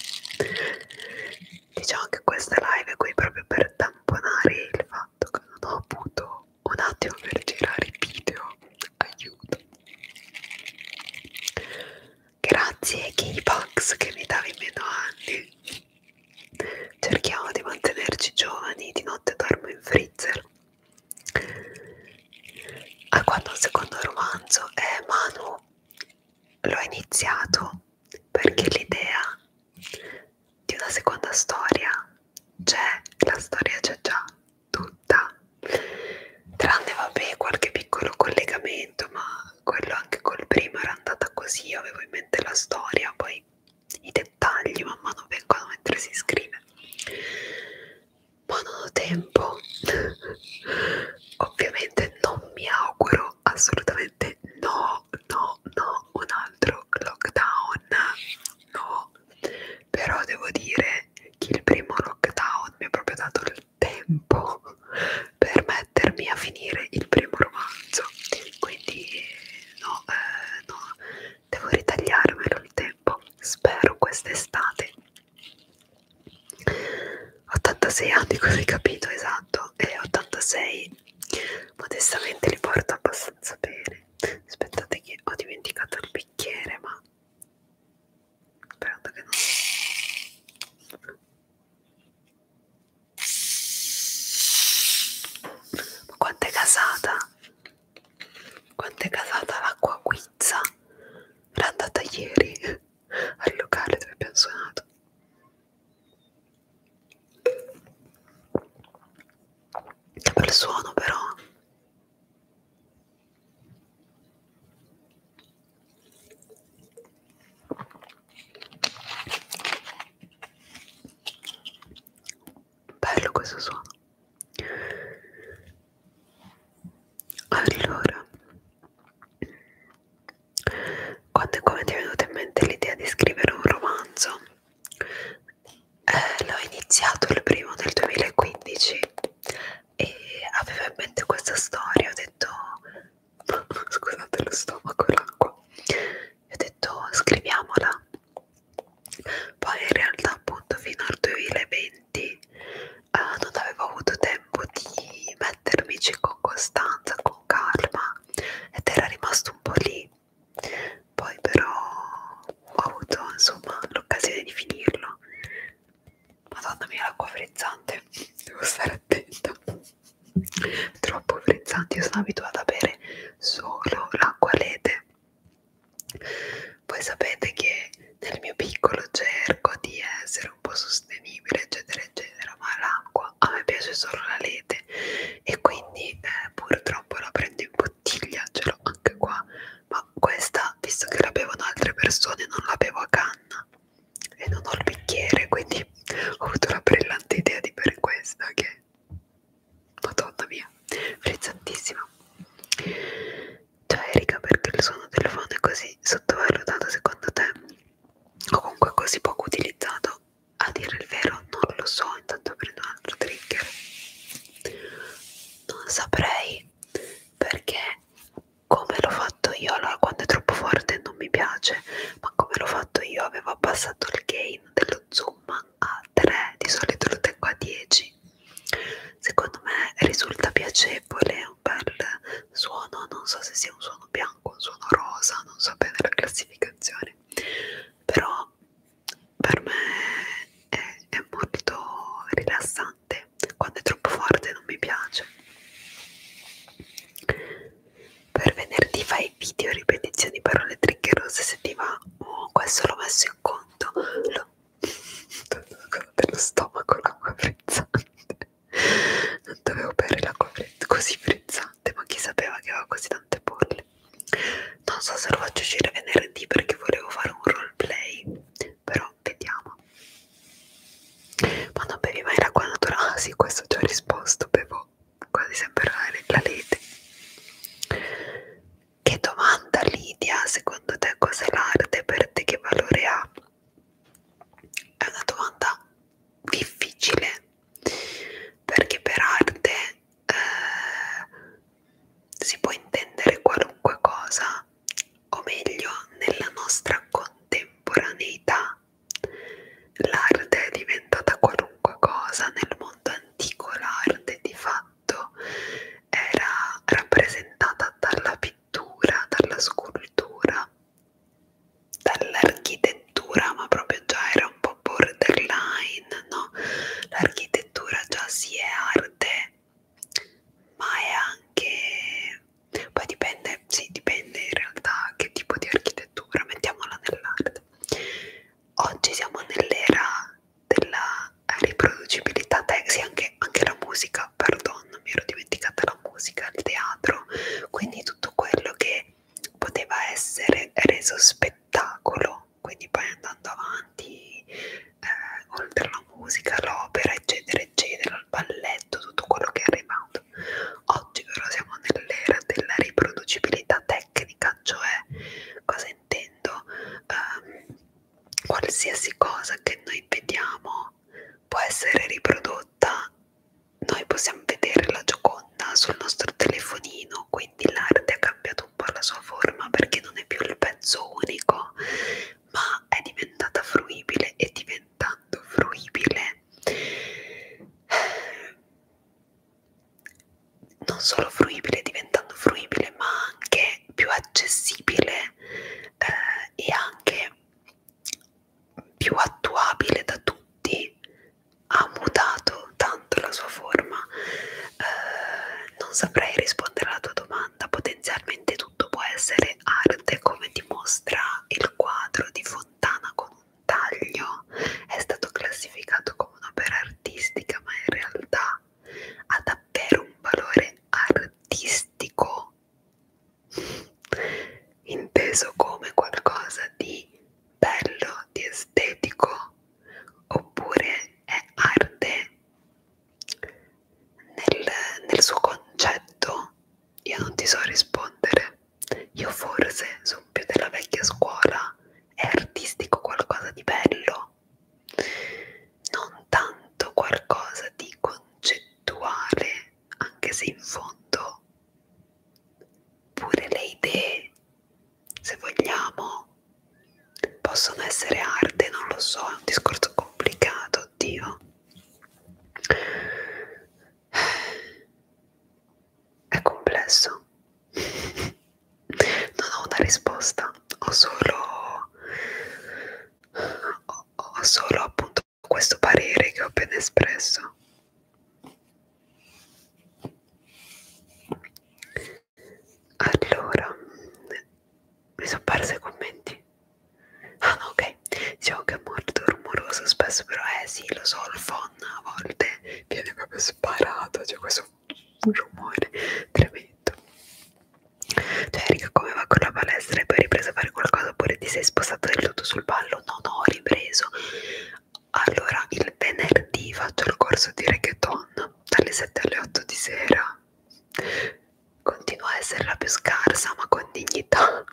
Speaker 1: Diciamo che questa live è qui proprio per tamponare il fatto che non ho avuto un attimo per girare i video. Aiuto. Grazie K-Pax che mi davi meno anni. Cerchiamo di mantenerci giovani, di notte dormo in freezer. A quando il secondo romanzo? Manu, l'ho iniziato perché l'idea di una seconda storia c'è, la storia c'è già tutta, tranne vabbè qualche piccolo collegamento, ma quello anche col primo era andata così, io avevo in mente la storia, poi i dettagli man mano vengono mentre si scrive, ma non ho tempo. Ovviamente non mi auguro, assolutamente no, un altro lockdown, no, però devo dire che il primo lo 86 anni, così hai capito, esatto, e 86 modestamente li porto abbastanza bene. Aspettate che ho dimenticato il bicchiere, ma sperando che non... Ma quanto è gasata? Quanto è gasata l'acqua guizza? Era andata ieri al locale dove abbiamo suonato. Che bel suono però. Bello questo suono. Allora, quando e come ti è venuta in mente l'idea di scrivere un romanzo? L'ho iniziato il primo nel 2015 e avevo in mente questa storia, ho detto, scusate lo stomaco, l'acqua, ho detto scriviamola. Poi in realtà appunto fino al 2020 non avevo avuto tempo di mettermici con costanza, con calma, ed era rimasto un po' lì. Poi però ho avuto insomma l'occasione di finirlo. Madonna mia, l'acqua frizzante, devo stare attenta. Troppo frizzante, io sono abituata a bere solo l'acqua Lete. Voi sapete che nel mio piccolo cerco di essere un po' sostenibile, eccetera, eccetera, ma l'acqua a me piace solo la Lete e quindi purtroppo la prendo in bottiglia, ce l'ho anche qua, ma questa, visto che la bevono altre persone, non la bevo a canna e non ho il bicchiere, quindi ho avuto la brillante idea di bere questa che, madonna mia, frizzantissima. Cioè Erika, perché il suono del phone è così sottovalutato secondo te? O comunque così poco utilizzato? A dire il vero non lo so, intanto prendo un altro trigger. Non saprei, perché come l'ho fatto io, allora quando è troppo forte non mi piace, ma come l'ho fatto io avevo abbassato il gain dello zoom a 3, di solito lo tengo a 10. Secondo me risulta piacevole, è un bel suono, non so se sia un suono bianco, un suono rosa, non so bene la classificazione, però per me è molto rilassante. Quando è troppo forte non mi piace. Per venerdì fai video ripetizioni parole triggerose se ti va. Oh, questo l'ho messo in conto. Dello stomaco, l'acqua frizzante. Non dovevo bere l'acqua così frizzante, ma chi sapeva che aveva così tante bolle. Non so se lo faccio uscire venerdì perché volevo fare un roleplay, però vediamo. Ma non bevi mai l'acqua naturale? Ah sì, questo ho già risposto, bevo quasi sempre la Lete. Che domanda, Lidia, secondo te cos'è l'arte per te, che valore ha? È una domanda difficile, perché per arte si può intendere qualunque cosa, o meglio, nella nostra contemporaneità. L'arte è diventata qualunque cosa. Nel mondo antico l'arte di fatto era rappresentata dalla pittura, dalla scultura, dall'architettura, ma proprio già era un po' borderline, no? L'architettura già sì è arte, ma è anche, poi dipende, sì, dipende in realtà che tipo di architettura, mettiamola nell'arte. Oggi siamo nell'era della riproducibilità, sì, anche la musica, pardon, mi ero dimenticata la musica, il teatro, quindi tutto quello che poteva essere reso spettacolo, quindi poi andando avanti, oltre alla musica, l'opera, eccetera, eccetera, il balletto, tutto quello che è arrivato. Oggi però siamo nell'era della riproducibilità tecnica, cioè, cosa intendo? Qualsiasi cosa che noi vediamo può essere riprodotta. Noi possiamo vedere la Gioconda sul nostro telefonino, quindi l'arte ha cambiato un po' la sua forma perché non è più il pezzo unico, ma è diventata fruibile, e diventando fruibile possono essere arte, non lo so, è un discorso complicato, oddio. È complesso. Non ho una risposta, ho solo appunto questo parere che ho appena espresso. Allora, mi sono persa i commenti. Ah no, ok, diciamo che è molto rumoroso spesso, però sì, lo so, il phon a volte viene proprio sparato, c'è questo rumore tremendo. Cioè, Erika, come va con la palestra? Hai poi ripreso a fare qualcosa oppure ti sei spostato del tutto sul ballo? No, no, ho ripreso. Allora, il venerdì faccio il corso di reggaeton dalle 7 alle 8 di sera. Continuo a essere la più scarsa, ma con dignità.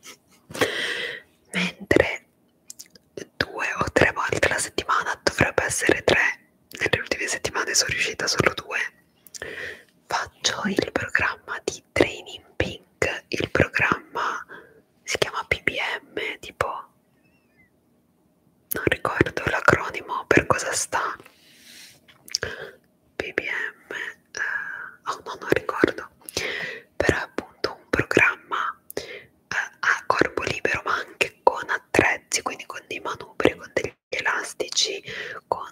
Speaker 1: Mentre 2 o 3 volte alla settimana, dovrebbe essere 3, nelle ultime settimane sono riuscita solo 2, faccio il programma di Training Pink. Il programma si chiama PBM, tipo non ricordo l'acronimo, per cosa sta. PBM, oh no, non ricordo, però è appunto un programma a corpo libero, ma anche con attrezzi, quindi con dei manubri, con degli elastici, con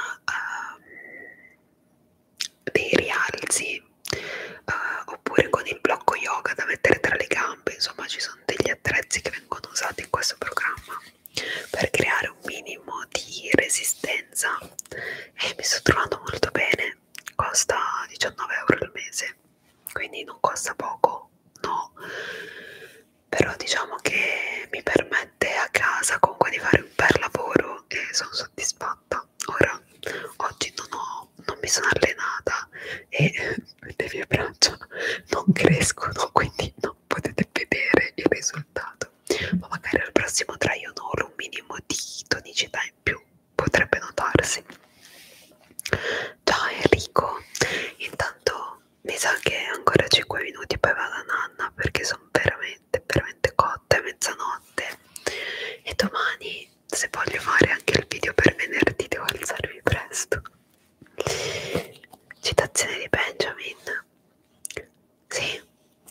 Speaker 1: dei rialzi, oppure con il blocco yoga da mettere tra le gambe. Insomma, ci sono degli attrezzi che vengono usati in questo programma per creare un minimo di resistenza e mi sto trovando molto bene. Costa 19 euro al mese, quindi non costa poco, no, però diciamo che mi permette a casa comunque di fare un bel lavoro e sono soddisfatta. Ora, oggi non mi sono allenata e le mie braccia non crescono, quindi non potete vedere il risultato, ma magari al prossimo trial un minimo di tonicità in più potrebbe notarsi. Ciao Enrico, intanto mi sa che ancora 5 minuti poi vado a nanna perché sono veramente cotta, è mezzanotte e domani, se voglio fare anche il video per venerdì, devo alzarmi presto. Citazione di Benjamin. Sì,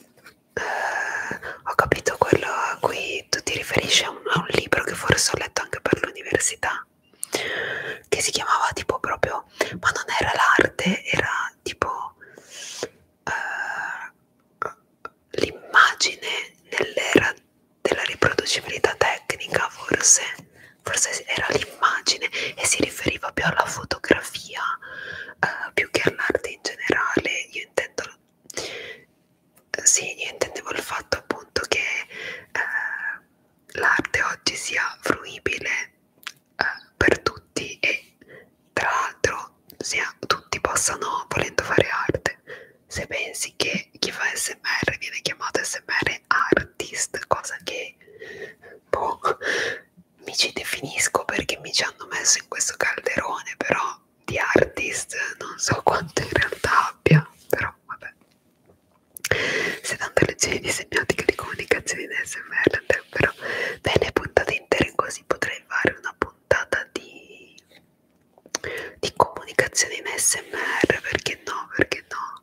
Speaker 1: ho capito quello a cui tu ti riferisci, a un libro che forse ho letto anche per l'università, che si chiamava tipo proprio, ma non era l'arte, era tipo l'immagine nell'era della riproducibilità tecnica, forse era l'immagine e si riferiva più alla fotografia più che all'arte in generale. Sì, io intendevo il fatto appunto che l'arte oggi sia fruibile per tutti e tra l'altro tutti possano, volendo fare arte. Se pensi che chi fa SMR viene chiamato SMR artist, cosa che boh, mi ci definisco perché mi ci hanno messo in questo calderone, però di artist non so quanto in realtà abbia, però vabbè. Se tante lezioni di semiotica di comunicazione in SMR andrebbero bene puntate intere, così potrei fare una puntata di comunicazione in SMR, perché no, perché no.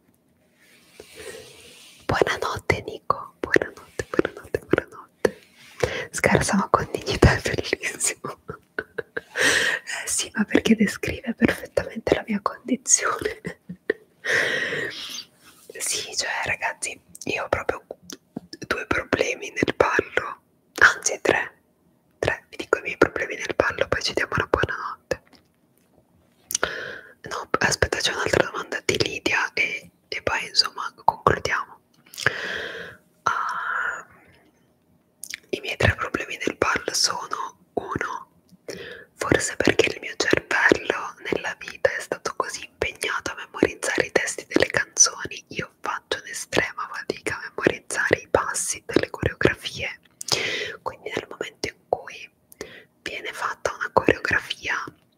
Speaker 1: Buonanotte Nico, buonanotte, buonanotte, buonanotte. Scherzo, ma con dignità è bellissimo. Sì, ma perché descrive perfettamente la mia condizione. Sì, cioè ragazzi, io ho proprio 2 problemi nel ballo, anzi 3, vi dico i miei problemi nel ballo, poi ci diamo la buonanotte. No, aspetta, c'è un'altra domanda di Lidia e poi insomma concludiamo. I miei 3 problemi nel ballo sono: 1, forse perché il mio cervello nella vita è stato così impegnato a memorizzare i testi delle canzoni, io faccio un'estrema fatica a memorizzare i passi delle coreografie, quindi nel momento in cui viene fatta una coreografia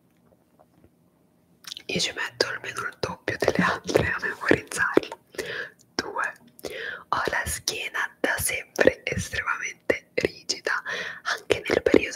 Speaker 1: io ci metto almeno il doppio delle altre a memorizzarla. 2, ho la schiena da sempre estremamente rigida, anche nel periodo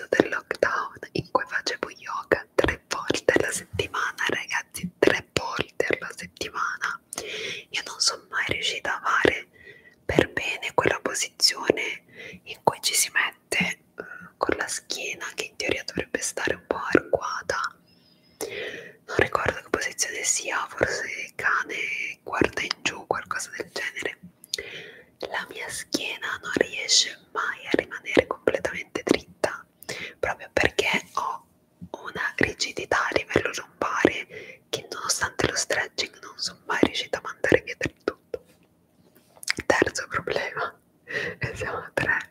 Speaker 1: la schiena che in teoria dovrebbe stare un po' arcuata. Non ricordo che posizione sia, forse cane guarda in giù, qualcosa del genere. La mia schiena non riesce mai a rimanere completamente dritta, proprio perché ho una rigidità a livello lombare che nonostante lo stretching non sono mai riuscita a mandare via del tutto. Terzo problema, e siamo a 3.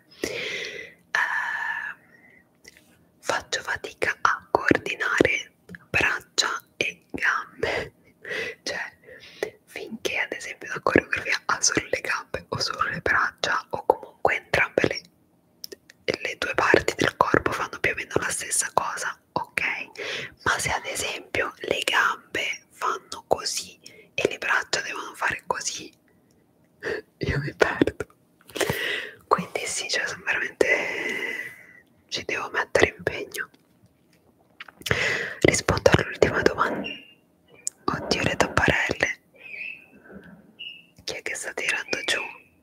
Speaker 1: Faccio fatica a coordinare braccia e gambe, cioè finché ad esempio la coreografia ha solo le gambe o solo le braccia o comunque entrambe le due parti del corpo fanno più o meno la stessa cosa, ok, ma se ad esempio le gambe fanno così e le braccia devono fare così, io mi perdo. Quindi sì, cioè sono veramente, ci devo mettere impegno. Rispondo all'ultima domanda. Oddio, le tapparelle. Chi è che sta tirando giù?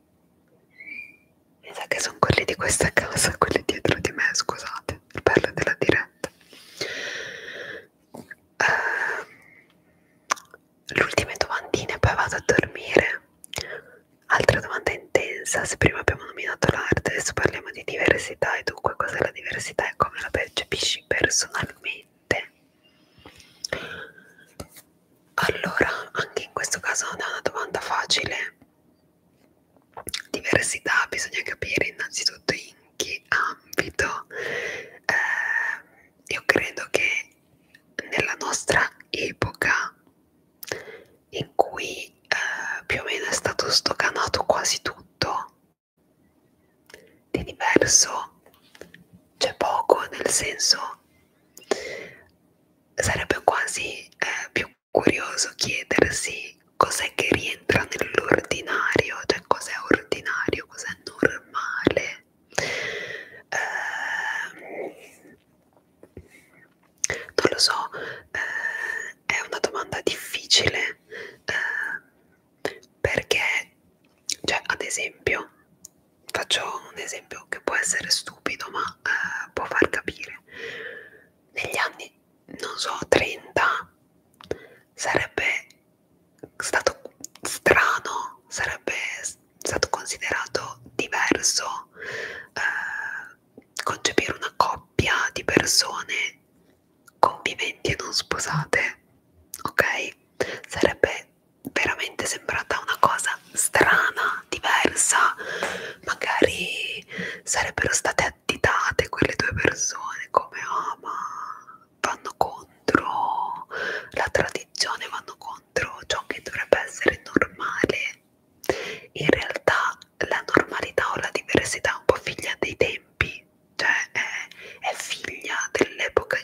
Speaker 1: Mi sa che sono quelli di questa casa, quelli dietro di me, scusate, il bello della diretta. Le ultime domandine, poi vado a dormire. Altra domanda intensa, se prima abbiamo nominato l'arte, adesso parliamo di diversità e dunque cos'è la diversità e come la percepisci personalmente. Allora, anche in questo caso non è una domanda facile. Diversità bisogna capire innanzitutto in che ambito. Io credo che nella nostra epoca in cui più o meno è stato sdoganato quasi tutto, di diverso c'è poco, nel senso sarebbe quasi più curioso chiedersi cos'è che rientra nell'ordinario, cioè cos'è ordinario, cos'è normale. Non lo so, è una domanda difficile, perché, cioè, ad esempio, faccio un esempio che può essere stupido, ma può far capire. Negli anni, non so, 30, sarebbe stato strano, sarebbe stato considerato diverso concepire una coppia di persone conviventi e non sposate, ok? Sarebbe veramente sembrata una cosa strana, diversa, magari sarebbero state additate quelle due persone come ma vanno contro la tradizione, vanno contro ciò che dovrebbe essere normale. In realtà la normalità o la diversità è un po' figlia dei tempi, cioè è figlia dell'epoca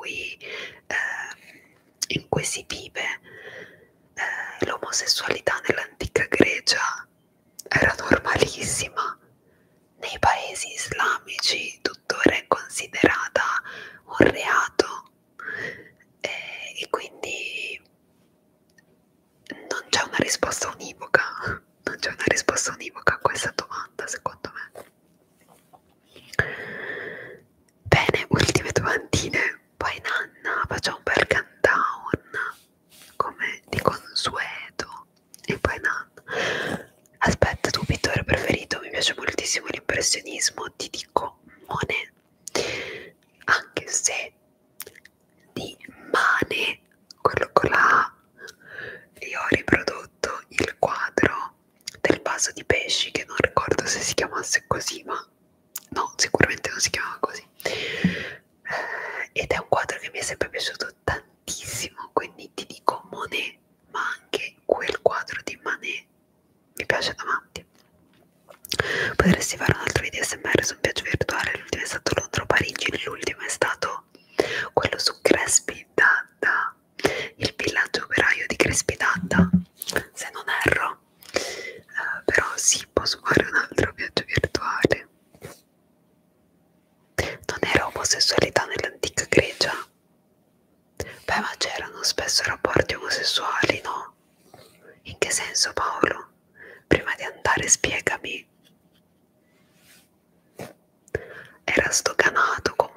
Speaker 1: in cui si vive. L'omosessualità nell'antica Grecia era normalissima, nei paesi islamici tuttora è considerata un reato, e quindi non c'è una risposta univoca, non c'è una risposta univoca a questa domanda, secondo me. Bene, ultime domandine, poi Nanna facciamo un bel countdown come di consueto e poi Nanna. Aspetta, tu pittore preferito? Mi piace moltissimo l'impressionismo, ti dico Monet, anche se di Mane, quello con la A, io ho riprodotto il quadro del vaso di pesci, che non ricordo se si chiamasse così, ma no, sicuramente non si chiamava così, ed è un quadro che mi è sempre piaciuto tantissimo, quindi ti dico Monet, ma anche quel quadro di Manet mi piace da matti. Potresti fare un altro video SMR su un viaggio virtuale, l'ultimo è stato Londra o Parigi, l'ultimo è stato quello su Crespi Dada, il villaggio operaio di Crespi Dada, se non erro. Però sì, posso fare un altro viaggio virtuale. Non era omosessualità nell'antica Grecia? Beh, ma c'erano spesso rapporti omosessuali, no? In che senso, Paolo? Prima di andare spiegami. Era sdoganato comunque.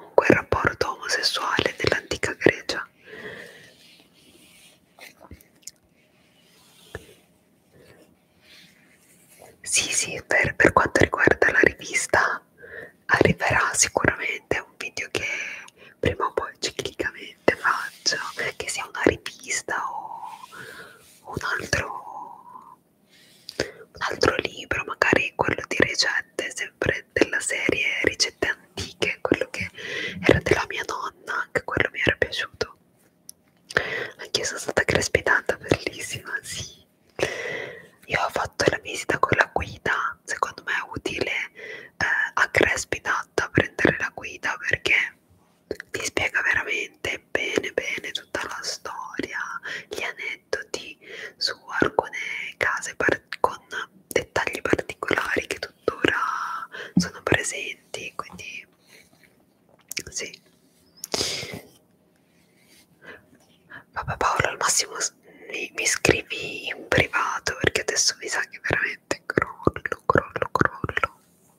Speaker 1: Sì. Vabbè Paolo, al massimo mi scrivi in privato perché adesso mi sa che veramente crollo.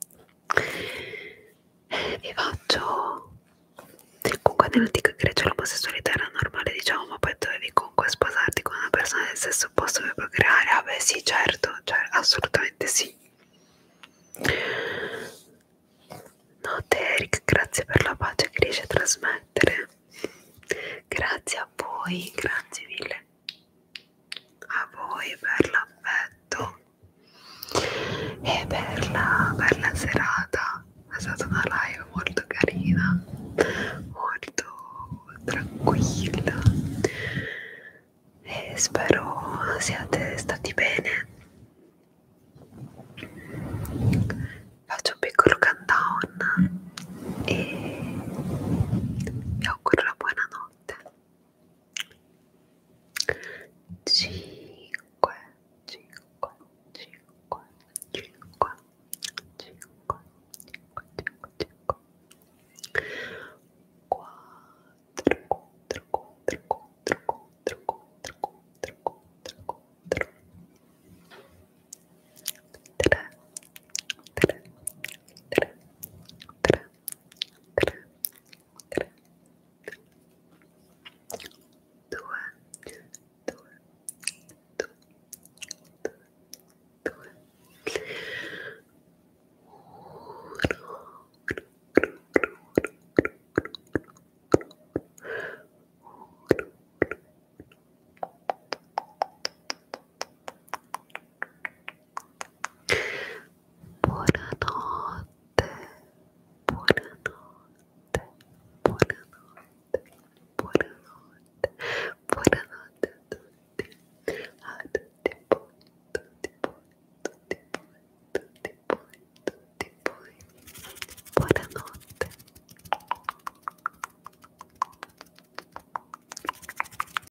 Speaker 1: Vi faccio... Comunque nell'antica Grecia l'omosessualità era normale, diciamo, ma poi dovevi comunque sposarti con una persona del stesso opposto per procreare. Ah beh sì, certo, cioè assolutamente sì. No, Eric, grazie per la pace che riesci a trasmettere. Grazie a voi, grazie mille a voi per l'affetto e per la serata. È stata una live molto carina, molto tranquilla.